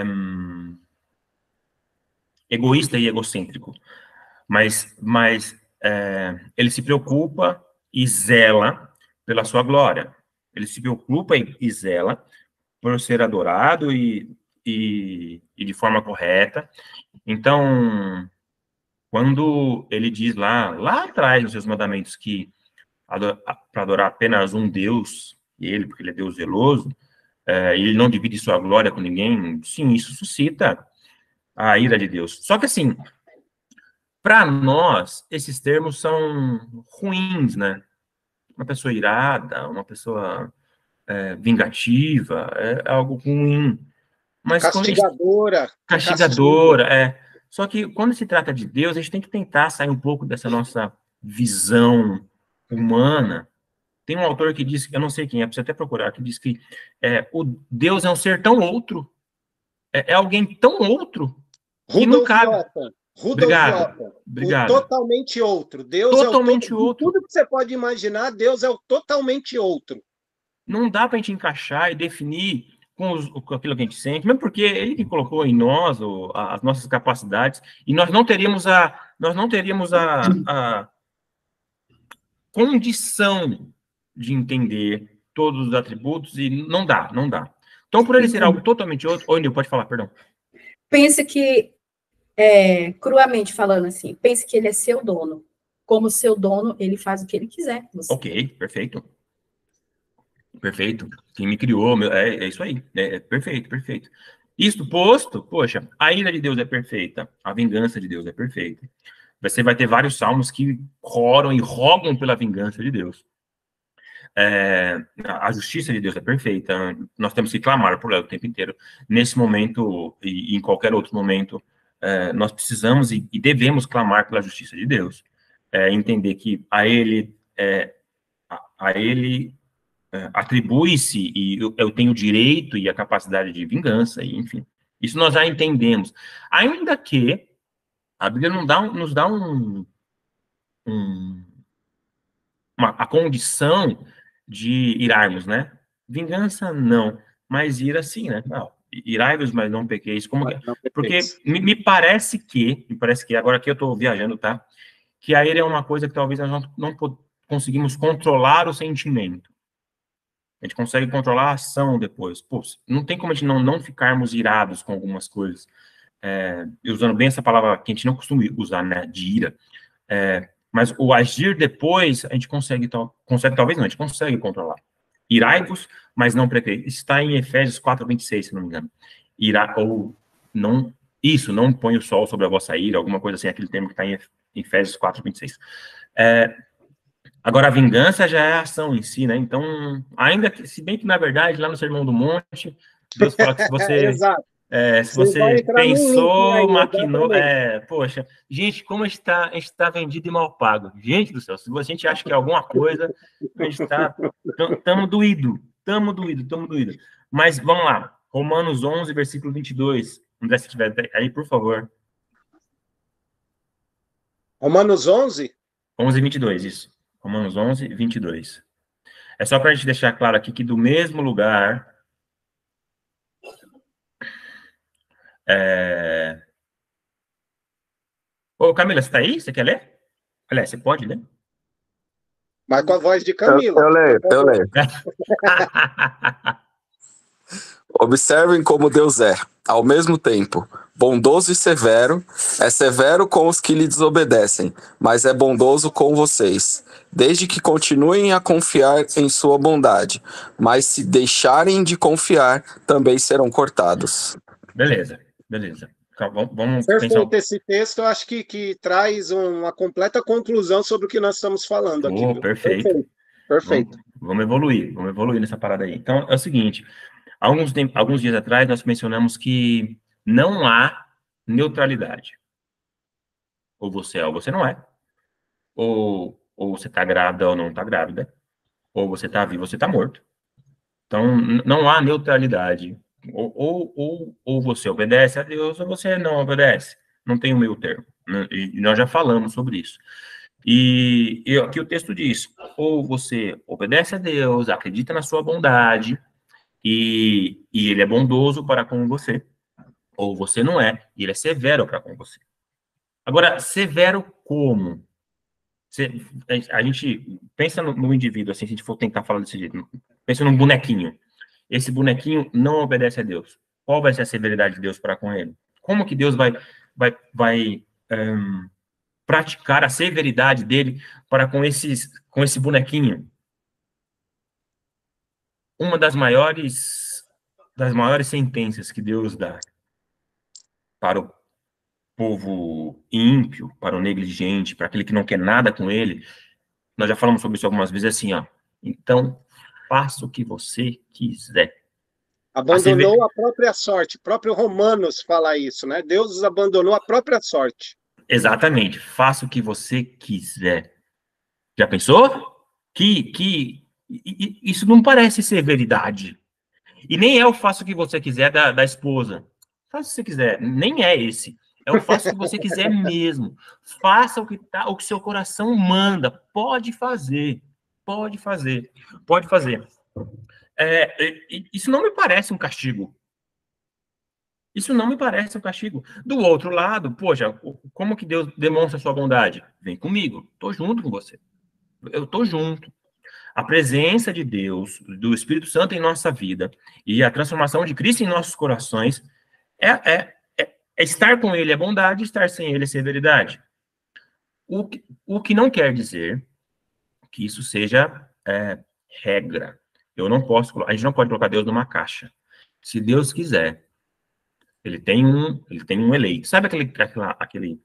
egoísta e egocêntrico, mas, mas é, ele se preocupa e zela pela sua glória. Ele se preocupa e, e zela por ser adorado e, e, e de forma correta. Então, quando ele diz lá, lá atrás nos seus mandamentos que para adorar apenas um Deus, e ele, porque ele é Deus zeloso, é, ele não divide sua glória com ninguém, sim, isso suscita a ira de Deus. Só que assim, para nós, esses termos são ruins, né? Uma pessoa irada, uma pessoa é, vingativa, é algo ruim. Mas quando a gente... Castigadora. que castiga. Castigadora, é. Só que quando se trata de Deus, a gente tem que tentar sair um pouco dessa nossa visão humana. Tem um autor que diz, eu não sei quem é, preciso até procurar, que diz que é, o Deus é um ser tão outro, é, é alguém tão outro, que não Rudolf cabe. Otto. Rudolf Obrigado, Otto. obrigado. O totalmente outro. Deus Totalmente é o to... outro. Tudo que você pode imaginar, Deus é o totalmente outro. Não dá para a gente encaixar e definir com, os, com aquilo que a gente sente, mesmo porque ele que colocou em nós o, as nossas capacidades, e nós não teríamos a, nós não teríamos a, a condição de entender todos os atributos, e não dá, não dá. Então, por ele ser algo totalmente outro... Oi, Nil, pode falar, perdão. Pense que, é, cruamente falando assim, pense que ele é seu dono. Como seu dono, ele faz o que ele quiser com você. Ok, perfeito. Perfeito. Quem me criou, meu, é, é isso aí. É, é perfeito, perfeito. Isto posto, poxa, a ira de Deus é perfeita, a vingança de Deus é perfeita. Você vai ter vários salmos que roram e rogam pela vingança de Deus. É, a justiça de Deus é perfeita. Nós temos que clamar por ela o tempo inteiro. Nesse momento e, e em qualquer outro momento, é, nós precisamos e, e devemos clamar pela justiça de Deus. É, entender que a Ele, é, a, a Ele é, atribui-se e eu, eu tenho o direito e a capacidade de vingança, e, enfim. Isso nós já entendemos. Ainda que a Bíblia não dá, nos dá um, um, uma, a condição de irarmos, né? Vingança, não. Mas ira, sim, né? Não, irai-vos, mas não pequeis. Como que... Porque me, me parece que, me parece que, agora que eu estou viajando, tá? Que a ira é uma coisa que talvez nós não, não conseguimos controlar o sentimento. A gente consegue controlar a ação depois. Pô, não tem como a gente não, não ficarmos irados com algumas coisas. É, usando bem essa palavra que a gente não costuma usar, né, de ira. É, mas o agir depois, a gente consegue, consegue, talvez não, a gente consegue controlar. Irai-vos, mas não pequeis. Está em Efésios quatro, vinte e seis, se não me engano. Irá, ou não, isso, não põe o sol sobre a vossa ira, alguma coisa assim, aquele termo que está em Efésios quatro, vinte e seis. É, agora, a vingança já é a ação em si, né? Então, ainda que, se bem que, na verdade, lá no Sermão do Monte, Deus fala que se você... Exato. É, se você, você pensou, aí, maquinou... É, poxa, gente, como a gente está tá vendido e mal pago. Gente do céu, se a gente acha que é alguma coisa, a gente está... Estamos doído, estamos doído, estamos doído. Mas, vamos lá. Romanos onze, versículo vinte e dois. André, se tiver aí, por favor. Romanos onze? onze, vinte e dois, isso. Romanos onze, vinte e dois. É só para a gente deixar claro aqui que do mesmo lugar... É... Ô, Camila, você está aí? Você quer ler? Aliás, você pode ler? Mas com a voz de Camila. Eu, eu leio, eu leio. Observem como Deus é, ao mesmo tempo, bondoso e severo. É severo com os que lhe desobedecem, mas é bondoso com vocês, desde que continuem a confiar em sua bondade. Mas se deixarem de confiar, também serão cortados. Beleza, beleza. Vamos Perfeito, pensar... esse texto eu acho que, que traz uma completa conclusão sobre o que nós estamos falando aqui. Oh, perfeito. Perfeito. Perfeito. Vamos, vamos evoluir, vamos evoluir nessa parada aí. Então, é o seguinte, alguns, alguns dias atrás nós mencionamos que não há neutralidade. Ou você é ou você não é. Ou, ou você está grávida ou não está grávida. Ou você está vivo ou você está morto. Então, não há neutralidade. Ou, ou, ou, ou você obedece a Deus ou você não obedece. Não tem o meio termo. E nós já falamos sobre isso. E, e aqui o texto diz, ou você obedece a Deus, acredita na sua bondade, e, e ele é bondoso para com você, ou você não é, e ele é severo para com você. Agora, severo como? Você, a gente pensa no, no indivíduo, assim, se a gente for tentar falar desse jeito, pensa num bonequinho. Esse bonequinho não obedece a Deus. Qual vai ser a severidade de Deus para com ele? Como que Deus vai, vai, vai um, praticar a severidade dele para com, esses, com esse bonequinho? Uma das maiores, das maiores sentenças que Deus dá para o povo ímpio, para o negligente, para aquele que não quer nada com ele, nós já falamos sobre isso algumas vezes, assim, ó, então, faça o que você quiser. Abandonou a, a própria sorte. O próprio Romanos fala isso, né? Deus abandonou a própria sorte. Exatamente. Faça o que você quiser. Já pensou? Que, que isso não parece severidade. E nem é o faça o que você quiser da, da esposa. Faça o que você quiser. Nem é esse. É o faça o que você quiser mesmo. Faça o que, tá, o que seu coração manda. Pode fazer. Pode fazer. Pode fazer. É, isso não me parece um castigo. Isso não me parece um castigo. Do outro lado, poxa, como que Deus demonstra sua bondade? Vem comigo. Estou junto com você. Eu estou junto. A presença de Deus, do Espírito Santo em nossa vida e a transformação de Cristo em nossos corações é, é, é, é estar com Ele é bondade, estar sem Ele é severidade. O que, o que não quer dizer que isso seja é, regra. Eu não posso, a gente não pode colocar Deus numa caixa. Se Deus quiser, ele tem um, ele tem um eleito. Sabe aquele, aquela, aquele,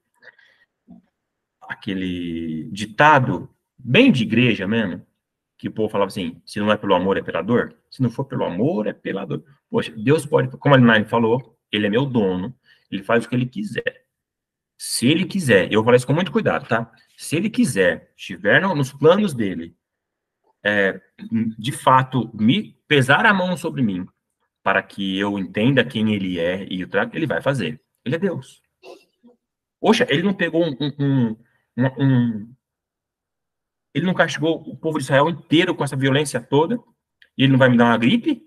aquele ditado bem de igreja mesmo? Que o povo falava assim, se não é pelo amor, é pela dor. Se não for pelo amor, é pela dor. Poxa, Deus pode, como a Nine falou, ele é meu dono, ele faz o que ele quiser. Se ele quiser, eu vou falar isso com muito cuidado, tá? Se ele quiser, estiver no, nos planos dele, é, de fato, me pesar a mão sobre mim, para que eu entenda quem ele é e o trago, ele vai fazer. Ele é Deus. Poxa, ele não pegou um, um, um, um ele não castigou o povo de Israel inteiro com essa violência toda, e ele não vai me dar uma gripe?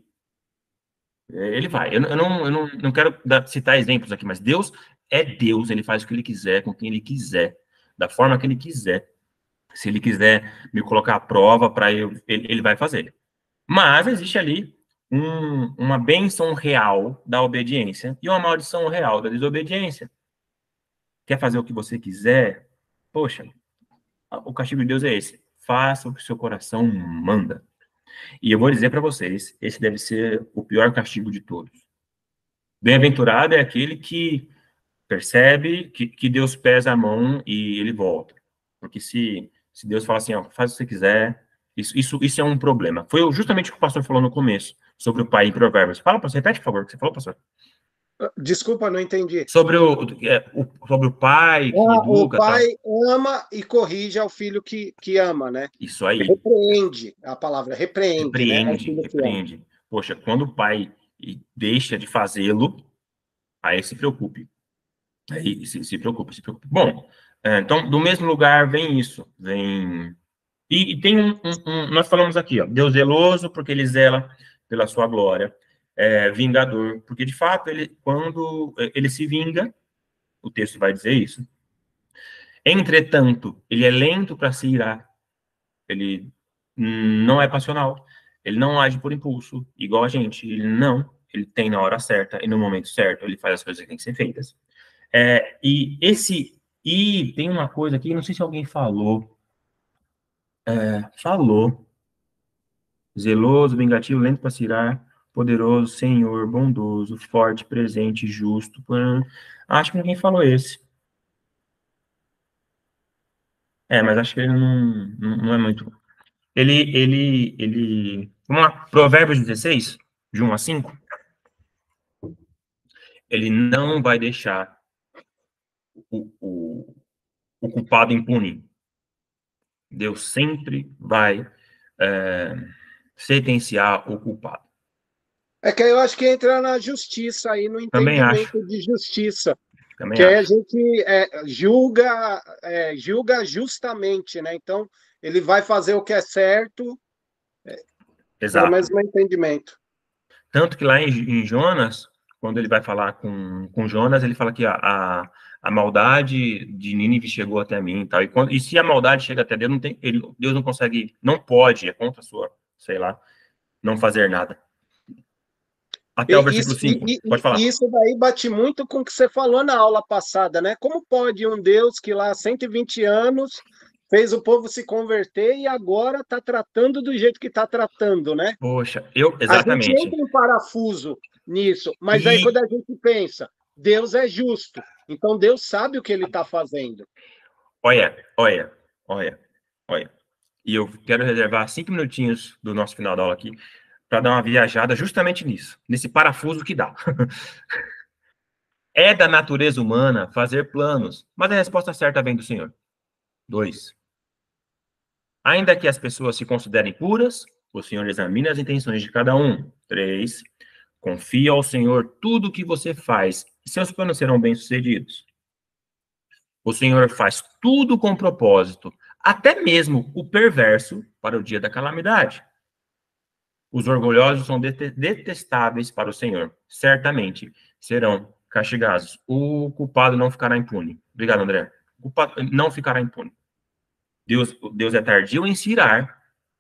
Ele vai. Eu, eu, não, eu não, não quero dar, citar exemplos aqui, mas Deus é Deus, ele faz o que ele quiser, com quem ele quiser, da forma que ele quiser. Se ele quiser me colocar à prova, para eu, ele, ele vai fazer. Mas existe ali um, uma bênção real da obediência e uma maldição real da desobediência. Quer fazer o que você quiser? Poxa, o castigo de Deus é esse. Faça o que o seu coração manda. E eu vou dizer para vocês, esse deve ser o pior castigo de todos. Bem-aventurado é aquele que percebe que, que Deus pesa a mão e ele volta. Porque se, se Deus fala assim, ó, faz o que você quiser, isso, isso, isso é um problema. Foi justamente o que o pastor falou no começo, sobre o pai em Provérbios. Fala, pastor, repete, por favor, o que você falou, pastor. Desculpa, não entendi. Sobre o, é, o, sobre o pai que Ah, educa. o pai tá? ama e corrige ao filho que, que ama, né? Isso aí. Repreende, a palavra repreende, repreende, né? repreende. Poxa, quando o pai deixa de fazê-lo, aí se preocupe. Aí se, se preocupe, se preocupe. Bom, é, então, do mesmo lugar vem isso, vem... E, e tem um, um, um... Nós falamos aqui, ó, Deus zeloso, porque ele zela pela sua glória, é, vingador, porque, de fato, ele, quando ele se vinga, o texto vai dizer isso, entretanto, ele é lento para se irar, ele não é passional, ele não age por impulso, igual a gente, ele não, ele tem na hora certa e no momento certo, ele faz as coisas que têm que ser feitas. É, e esse, e tem uma coisa aqui, não sei se alguém falou, é, falou, zeloso, vingativo, lento para se irar, poderoso, senhor, bondoso, forte, presente, justo, acho que ninguém falou esse. É, mas acho que ele não, não, não é muito. Ele, ele, ele, vamos lá, Provérbios dezesseis, de um a cinco, ele não vai deixar o, o, o culpado impune. Deus sempre vai é, sentenciar o culpado. É que eu acho que entra na justiça aí, no Também entendimento acho. de justiça. Também que aí a acho. gente é, julga, é, julga justamente, né? Então, ele vai fazer o que é certo, é, pelo Exato. menos no entendimento. Tanto que lá em, em Jonas, quando ele vai falar com, com Jonas, ele fala que a, a, a maldade de Nínive chegou até mim e tal. E, quando, e se a maldade chega até Deus, não tem, ele, Deus não consegue, não pode, é contra a sua, sei lá, não fazer nada. Até E, o versículo isso, cinco, e, pode falar. e isso daí bate muito com o que você falou na aula passada, né? Como pode um Deus que lá há cento e vinte anos fez o povo se converter e agora está tratando do jeito que está tratando, né? Poxa, eu, A gente exatamente. entra em parafuso nisso, mas aí E, quando a gente pensa, Deus é justo, então Deus sabe o que ele está fazendo. olha, olha, olha, olha. E eu quero reservar cinco minutinhos do nosso final da aula aqui para dar uma viajada justamente nisso, nesse parafuso que dá. É da natureza humana fazer planos, mas a resposta certa vem do Senhor. Dois. Ainda que as pessoas se considerem puras, o Senhor examina as intenções de cada um. Três, confia ao Senhor tudo o que você faz, e seus planos serão bem-sucedidos. O Senhor faz tudo com propósito, até mesmo o perverso, para o dia da calamidade. Os orgulhosos são detestáveis para o Senhor. Certamente serão castigados. O culpado não ficará impune. Obrigado, André. O culpado não ficará impune. Deus, Deus é tardio em se irar.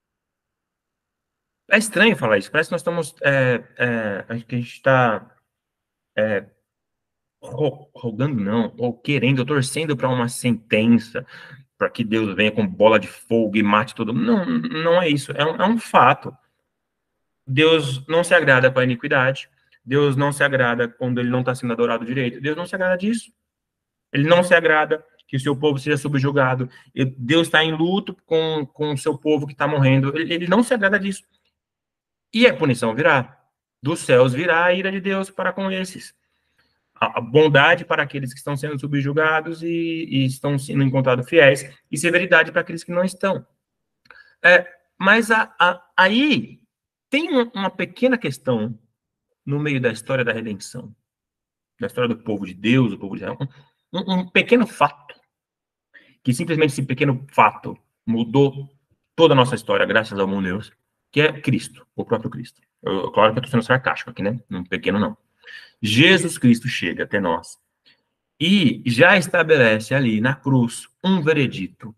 É estranho falar isso. Parece que nós estamos... É, é, acho que a gente está... É, rogando, não. Ou querendo, ou torcendo para uma sentença, para que Deus venha com bola de fogo e mate todo mundo. Não, não é isso. É um, é um fato. Deus não se agrada com a iniquidade. Deus não se agrada quando ele não está sendo adorado direito. Deus não se agrada disso. Ele não se agrada que o seu povo seja subjugado. Deus está em luto com, com o seu povo que está morrendo. Ele, ele não se agrada disso. E a punição virá. Dos céus virá a ira de Deus para com esses. A, a bondade para aqueles que estão sendo subjugados e, e estão sendo encontrados fiéis. E severidade para aqueles que não estão. É, mas a, a, aí tem uma pequena questão no meio da história da redenção, da história do povo de Deus, do povo de Israel, um, um pequeno fato, que simplesmente esse pequeno fato mudou toda a nossa história, graças ao bom Deus, que é Cristo, o próprio Cristo. Eu, claro que eu estou sendo sarcástico aqui, né? Um pequeno não. Jesus Cristo chega até nós e já estabelece ali na cruz um veredito,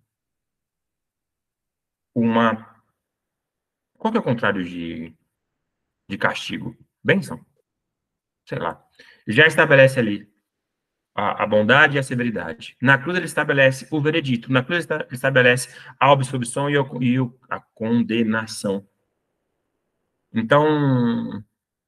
uma... Qual que é o contrário de, de castigo? Bênção? Sei lá. Já estabelece ali a, a bondade e a severidade. Na cruz ele estabelece o veredito. Na cruz ele estabelece a absolvição e, o, e o, a condenação. Então,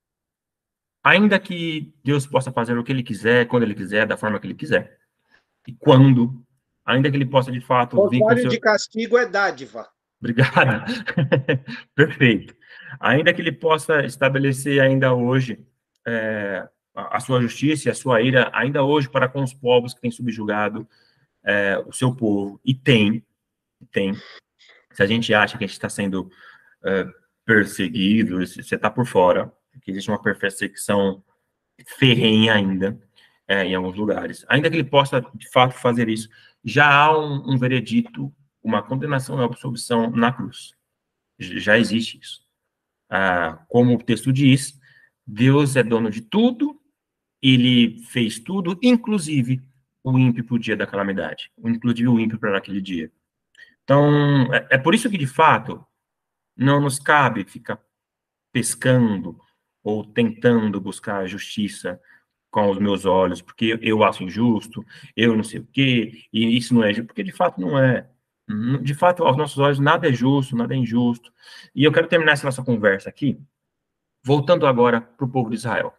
ainda que Deus possa fazer o que ele quiser, quando ele quiser, da forma que ele quiser, e quando, ainda que ele possa, de fato, O vir com seu... de castigo é dádiva. Obrigado. Perfeito. Ainda que ele possa estabelecer ainda hoje é, a sua justiça e a sua ira, ainda hoje, para com os povos que têm subjugado é, o seu povo, e tem, tem. Se a gente acha que a gente está sendo é, perseguido, você está por fora, que existe uma perseguição ferrenha ainda, é, em alguns lugares. Ainda que ele possa, de fato, fazer isso, já há um, um veredito, uma condenação e absolvição na cruz. Já existe isso. Ah, como o texto diz, Deus é dono de tudo, ele fez tudo, inclusive o ímpio para o dia da calamidade, inclusive o ímpio para aquele dia. Então, é, é por isso que, de fato, não nos cabe ficar pescando ou tentando buscar a justiça com os meus olhos, porque eu acho injusto, eu não sei o quê, e isso não é justo, porque de fato não é. De fato, aos nossos olhos, nada é justo, nada é injusto. E eu quero terminar essa nossa conversa aqui, voltando agora para o povo de Israel.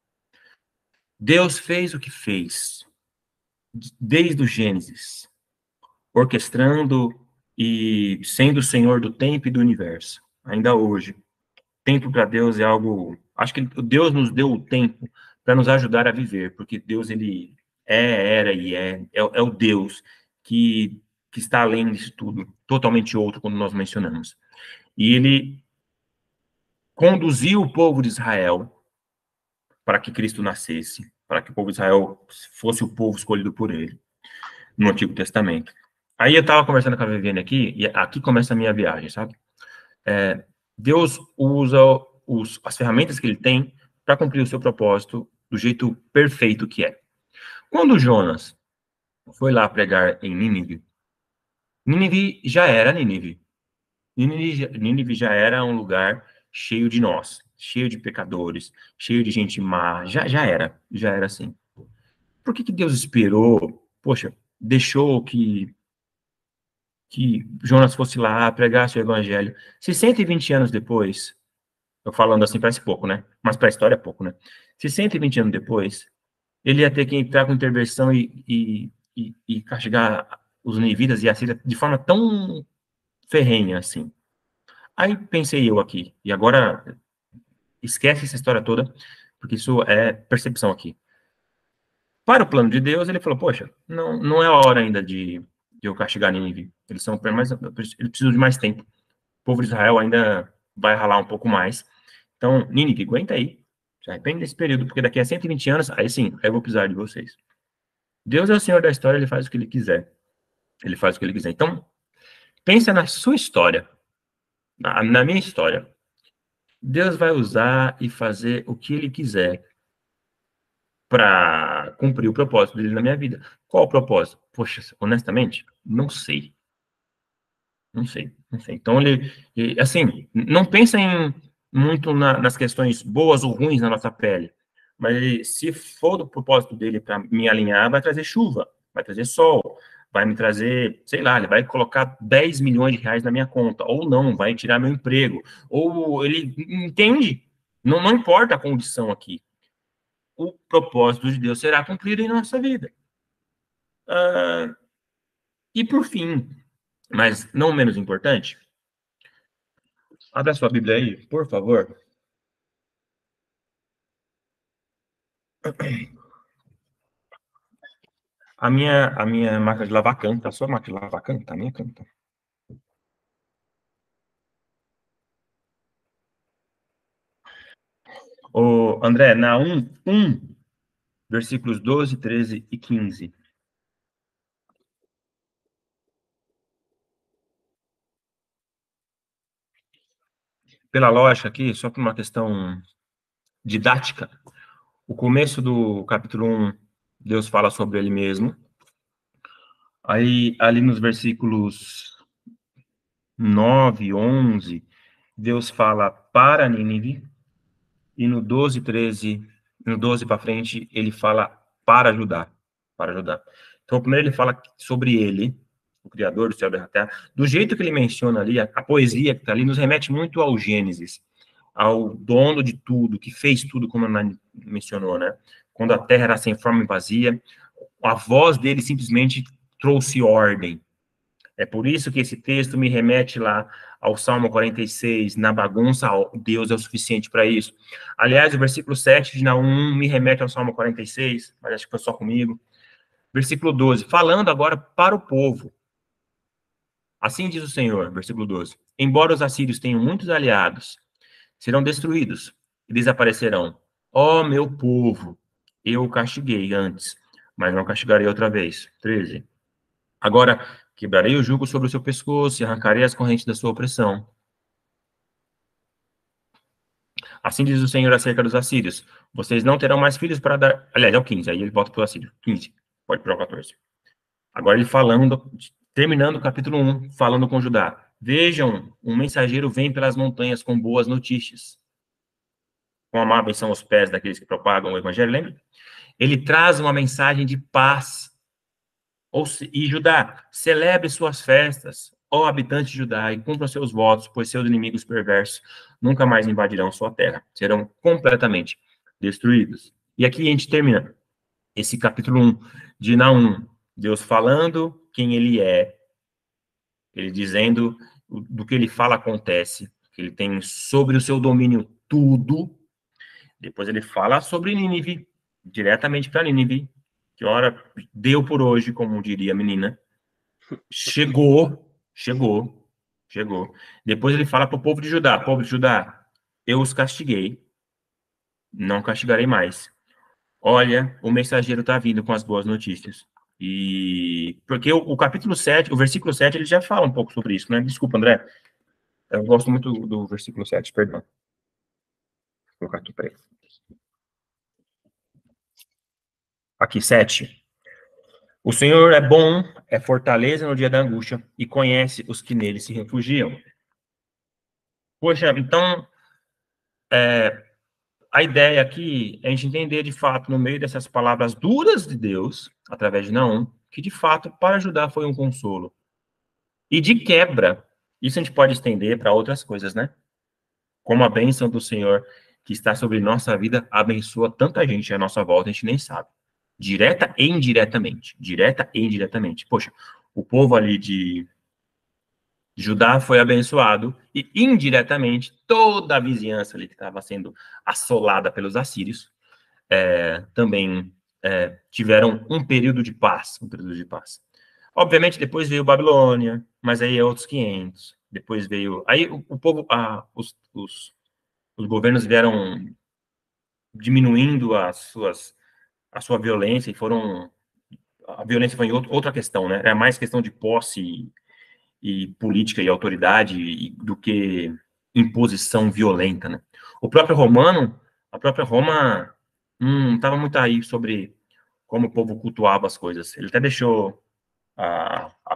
Deus fez o que fez, desde o Gênesis, orquestrando e sendo o Senhor do tempo e do universo. Ainda hoje, tempo para Deus é algo... Acho que Deus nos deu o tempo para nos ajudar a viver, porque Deus, ele é, era e é, é, é o Deus que, que está além disso tudo, totalmente outro, quando nós mencionamos. E ele conduziu o povo de Israel para que Cristo nascesse, para que o povo de Israel fosse o povo escolhido por ele, no Antigo Testamento. Aí eu estava conversando com a Viviane aqui, e aqui começa a minha viagem, sabe? É, Deus usa os, as ferramentas que ele tem para cumprir o seu propósito do jeito perfeito que é. Quando Jonas foi lá pregar em Nínive, Nínive já era Nínive. Nínive, Nínive já era um lugar cheio de nós, cheio de pecadores, cheio de gente má, já, já era, já era assim. Por que que Deus esperou, poxa, deixou que, que Jonas fosse lá, pregasse o evangelho? Se cento e vinte anos depois, eu falando assim parece pouco, né? Mas para a história é pouco, né? Se cento e vinte anos depois, ele ia ter que entrar com intervenção e, e, e, e castigar os ninivitas e a Síria de forma tão ferrenha assim. Aí pensei eu aqui, e agora esquece essa história toda, porque isso é percepção aqui. Para o plano de Deus, ele falou, poxa, não, não é a hora ainda de, de eu castigar Nínive. Eles são mais, eles precisam de mais tempo. O povo de Israel ainda vai ralar um pouco mais. Então, Nínive, aguenta aí. Se arrepende desse período, porque daqui a cento e vinte anos, aí sim, aí eu vou precisar de vocês. Deus é o Senhor da história, ele faz o que ele quiser. Ele faz o que ele quiser. Então, pensa na sua história, na, na minha história. Deus vai usar e fazer o que ele quiser para cumprir o propósito dele na minha vida. Qual o propósito? Poxa, honestamente, não sei. Não sei, não sei. Então, ele, ele assim, não pensa em, muito na, nas questões boas ou ruins na nossa pele, mas ele, se for do propósito dele para me alinhar, vai trazer chuva, vai trazer sol, vai me trazer, sei lá, ele vai colocar dez milhões de reais na minha conta, ou não, vai tirar meu emprego, ou ele entende, não, não importa a condição aqui, o propósito de Deus será cumprido em nossa vida. Ah, e por fim, mas não menos importante, abra a sua Bíblia aí, por favor. A minha, a minha máquina de lavar canta. A sua máquina de lavar canta? A minha canta. Ô, André, Naum um, versículos doze, treze e quinze. Pela lógica aqui, só por uma questão didática, o começo do capítulo um, Deus fala sobre ele mesmo. Aí, ali nos versículos nove, onze, Deus fala para Nínive. E no doze, treze, no doze para frente, ele fala para ajudar. Para ajudar. Então, primeiro ele fala sobre ele, o Criador do céu e da terra. Do jeito que ele menciona ali, a, a poesia que está ali nos remete muito ao Gênesis, ao dono de tudo, que fez tudo, como a mencionou, né? Quando a terra era sem forma e vazia, a voz dele simplesmente trouxe ordem. É por isso que esse texto me remete lá ao Salmo quarenta e seis, na bagunça, Deus é o suficiente para isso. Aliás, o versículo sete de Naum me remete ao Salmo quarenta e seis, mas acho que foi só comigo. Versículo doze, falando agora para o povo. Assim diz o Senhor, versículo doze, embora os assírios tenham muitos aliados, serão destruídos e desaparecerão. Ó oh, meu povo, eu o castiguei antes, mas não castigarei outra vez. treze. Agora, quebrarei o jugo sobre o seu pescoço e arrancarei as correntes da sua opressão. Assim diz o Senhor acerca dos assírios. Vocês não terão mais filhos para dar... Aliás, é o quinze, aí ele volta para o assírio. quinze, pode para o quatorze. Agora ele falando, terminando o capítulo um, falando com Judá. Vejam, um mensageiro vem pelas montanhas com boas notícias. Quão amáveis são os pés daqueles que propagam o evangelho, lembra? Ele traz uma mensagem de paz. Ou se, e Judá, celebre suas festas, ó habitantes de Judá, e cumpram seus votos, pois seus inimigos perversos nunca mais invadirão sua terra. Serão completamente destruídos. E aqui a gente termina esse capítulo um de Naum. Deus falando quem ele é, ele dizendo do que ele fala acontece, que ele tem sobre o seu domínio tudo. Depois ele fala sobre Nínive, diretamente para Nínive, que hora deu por hoje, como diria a menina. Chegou, chegou, chegou. Depois ele fala para o povo de Judá, povo de Judá, eu os castiguei, não castigarei mais. Olha, o mensageiro está vindo com as boas notícias. E porque o, o capítulo sete, o versículo sete, ele já fala um pouco sobre isso, né? Desculpa, André. Eu gosto muito do, do versículo sete, perdão. Vou colocar aqui para ele. Aqui, sete. O Senhor é bom, é fortaleza no dia da angústia e conhece os que nele se refugiam. Poxa, então, é, a ideia aqui é a gente entender, de fato, no meio dessas palavras duras de Deus, através de Naum, que, de fato, para ajudar foi um consolo. E de quebra, isso a gente pode estender para outras coisas, né? Como a bênção do Senhor que está sobre nossa vida abençoa tanta gente à nossa volta, a gente nem sabe. Direta e indiretamente. Direta e indiretamente. Poxa, o povo ali de Judá foi abençoado e, indiretamente, toda a vizinhança ali que estava sendo assolada pelos assírios é, também é, tiveram um período de paz, um período de paz. Obviamente, depois veio Babilônia, mas aí é outros quinhentos. Depois veio... Aí o, o povo, ah, os, os, os governos vieram diminuindo as suas, a sua violência e foram... A violência foi em outro, outra questão, né? Era mais questão de posse e, e política e autoridade e, do que imposição violenta, né? O próprio romano, a própria Roma, não estava muito aí sobre como o povo cultuava as coisas. Ele até deixou a, a,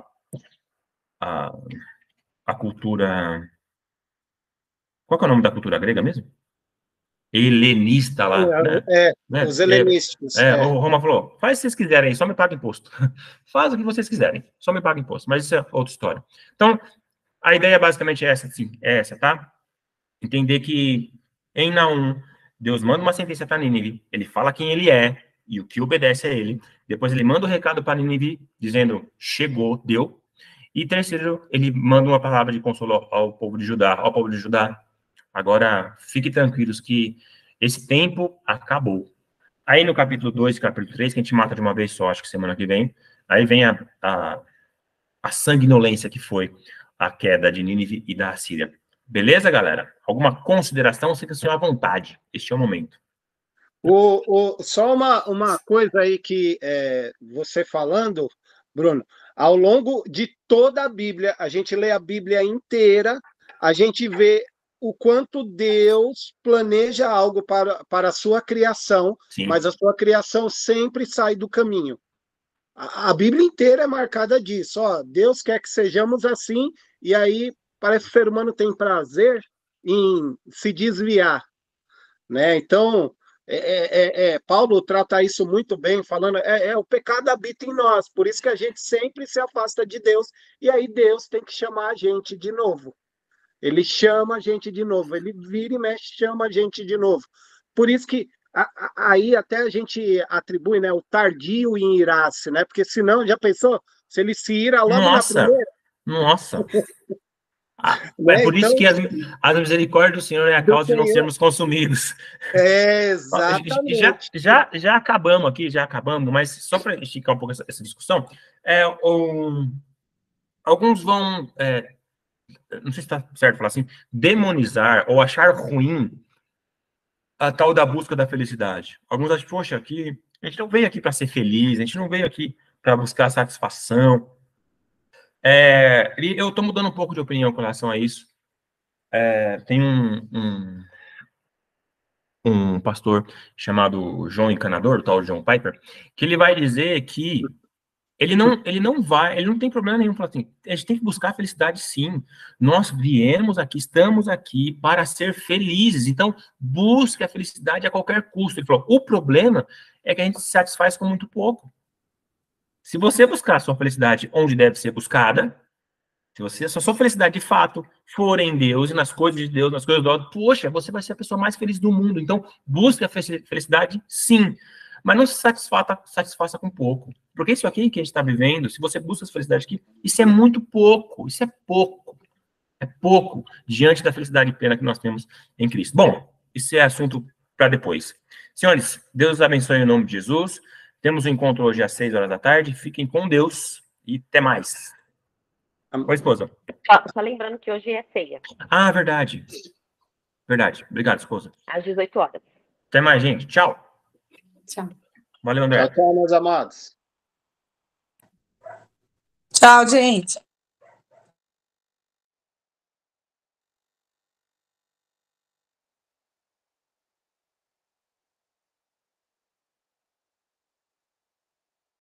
a, a cultura... Qual que é o nome da cultura grega mesmo? Helenista lá, né? É, né? os helenísticos. É, é, É. o Roma falou, faz o que vocês quiserem, só me paga imposto. Faz o que vocês quiserem, só me paga imposto. Mas isso é outra história. Então, a ideia basicamente é essa, sim, é essa, tá? Entender que em Naum, Deus manda uma sentença para Nínive, ele fala quem ele é e o que obedece a ele. Depois ele manda o um recado para Nínive, dizendo, chegou, deu. E terceiro, ele manda uma palavra de consolo ao povo de Judá, ao povo de Judá. Agora, fiquem tranquilos que esse tempo acabou. Aí no capítulo dois, capítulo três, que a gente mata de uma vez só, acho que semana que vem, aí vem a, a, a sanguinolência que foi a queda de Nínive e da Assíria. Beleza, galera? Alguma consideração? Fica-se à vontade. Este é o momento. O, o, só uma, uma coisa aí que é, você falando, Bruno, ao longo de toda a Bíblia, a gente lê a Bíblia inteira, a gente vê o quanto Deus planeja algo para, para a sua criação, Sim. mas a sua criação sempre sai do caminho. A, a Bíblia inteira é marcada disso. Ó, Deus quer que sejamos assim, e aí parece que o ser humano tem prazer em se desviar, né? Então, é, é, é, Paulo trata isso muito bem, falando, é, é, o pecado habita em nós, por isso que a gente sempre se afasta de Deus, e aí Deus tem que chamar a gente de novo. Ele chama a gente de novo, ele vira e mexe, chama a gente de novo. Por isso que a, a, aí até a gente atribui, né, o tardio em irar-se, né? Porque senão, já pensou? Se ele se ira logo Nossa, na primeira... Nossa! Ah, né? é por Então, isso que as, as misericórdias do Senhor é a do causa de não Senhor. sermos consumidos. É, Já, exatamente. já, já acabamos aqui, já acabamos, mas só para esticar um pouco essa, essa discussão, é, um, alguns vão, é, não sei se está certo falar assim, demonizar ou achar ruim a tal da busca da felicidade. Alguns acham, poxa, aqui, a gente não veio aqui para ser feliz, a gente não veio aqui para buscar satisfação. É, e eu estou mudando um pouco de opinião com relação a isso. É, tem um, um, um pastor chamado João Encanador, o tal John Piper, que ele vai dizer que ele não, ele não vai, ele não tem problema nenhum falar assim, a gente tem que buscar a felicidade sim. Nós viemos aqui, estamos aqui para ser felizes. Então, busque a felicidade a qualquer custo. Ele falou, o problema é que a gente se satisfaz com muito pouco. Se você buscar a sua felicidade onde deve ser buscada, se você, se a sua felicidade de fato for em Deus e nas coisas de Deus, nas coisas do outro, poxa, você vai ser a pessoa mais feliz do mundo. Então, busque a felicidade, sim. Mas não se satisfaça, satisfaça com pouco. Porque isso aqui que a gente está vivendo, se você busca a felicidade aqui, isso é muito pouco. Isso é pouco. É pouco diante da felicidade plena que nós temos em Cristo. Bom, isso é assunto para depois. Senhores, Deus os abençoe em nome de Jesus. Temos um encontro hoje às seis horas da tarde. Fiquem com Deus e até mais. Oi, esposa. Só, só lembrando que hoje é ceia. Ah, verdade. Verdade. Obrigado, esposa. Às dezoito horas. Até mais, gente. Tchau. Tchau. Valeu, André. Tchau, tchau, meus amados. Tchau, gente.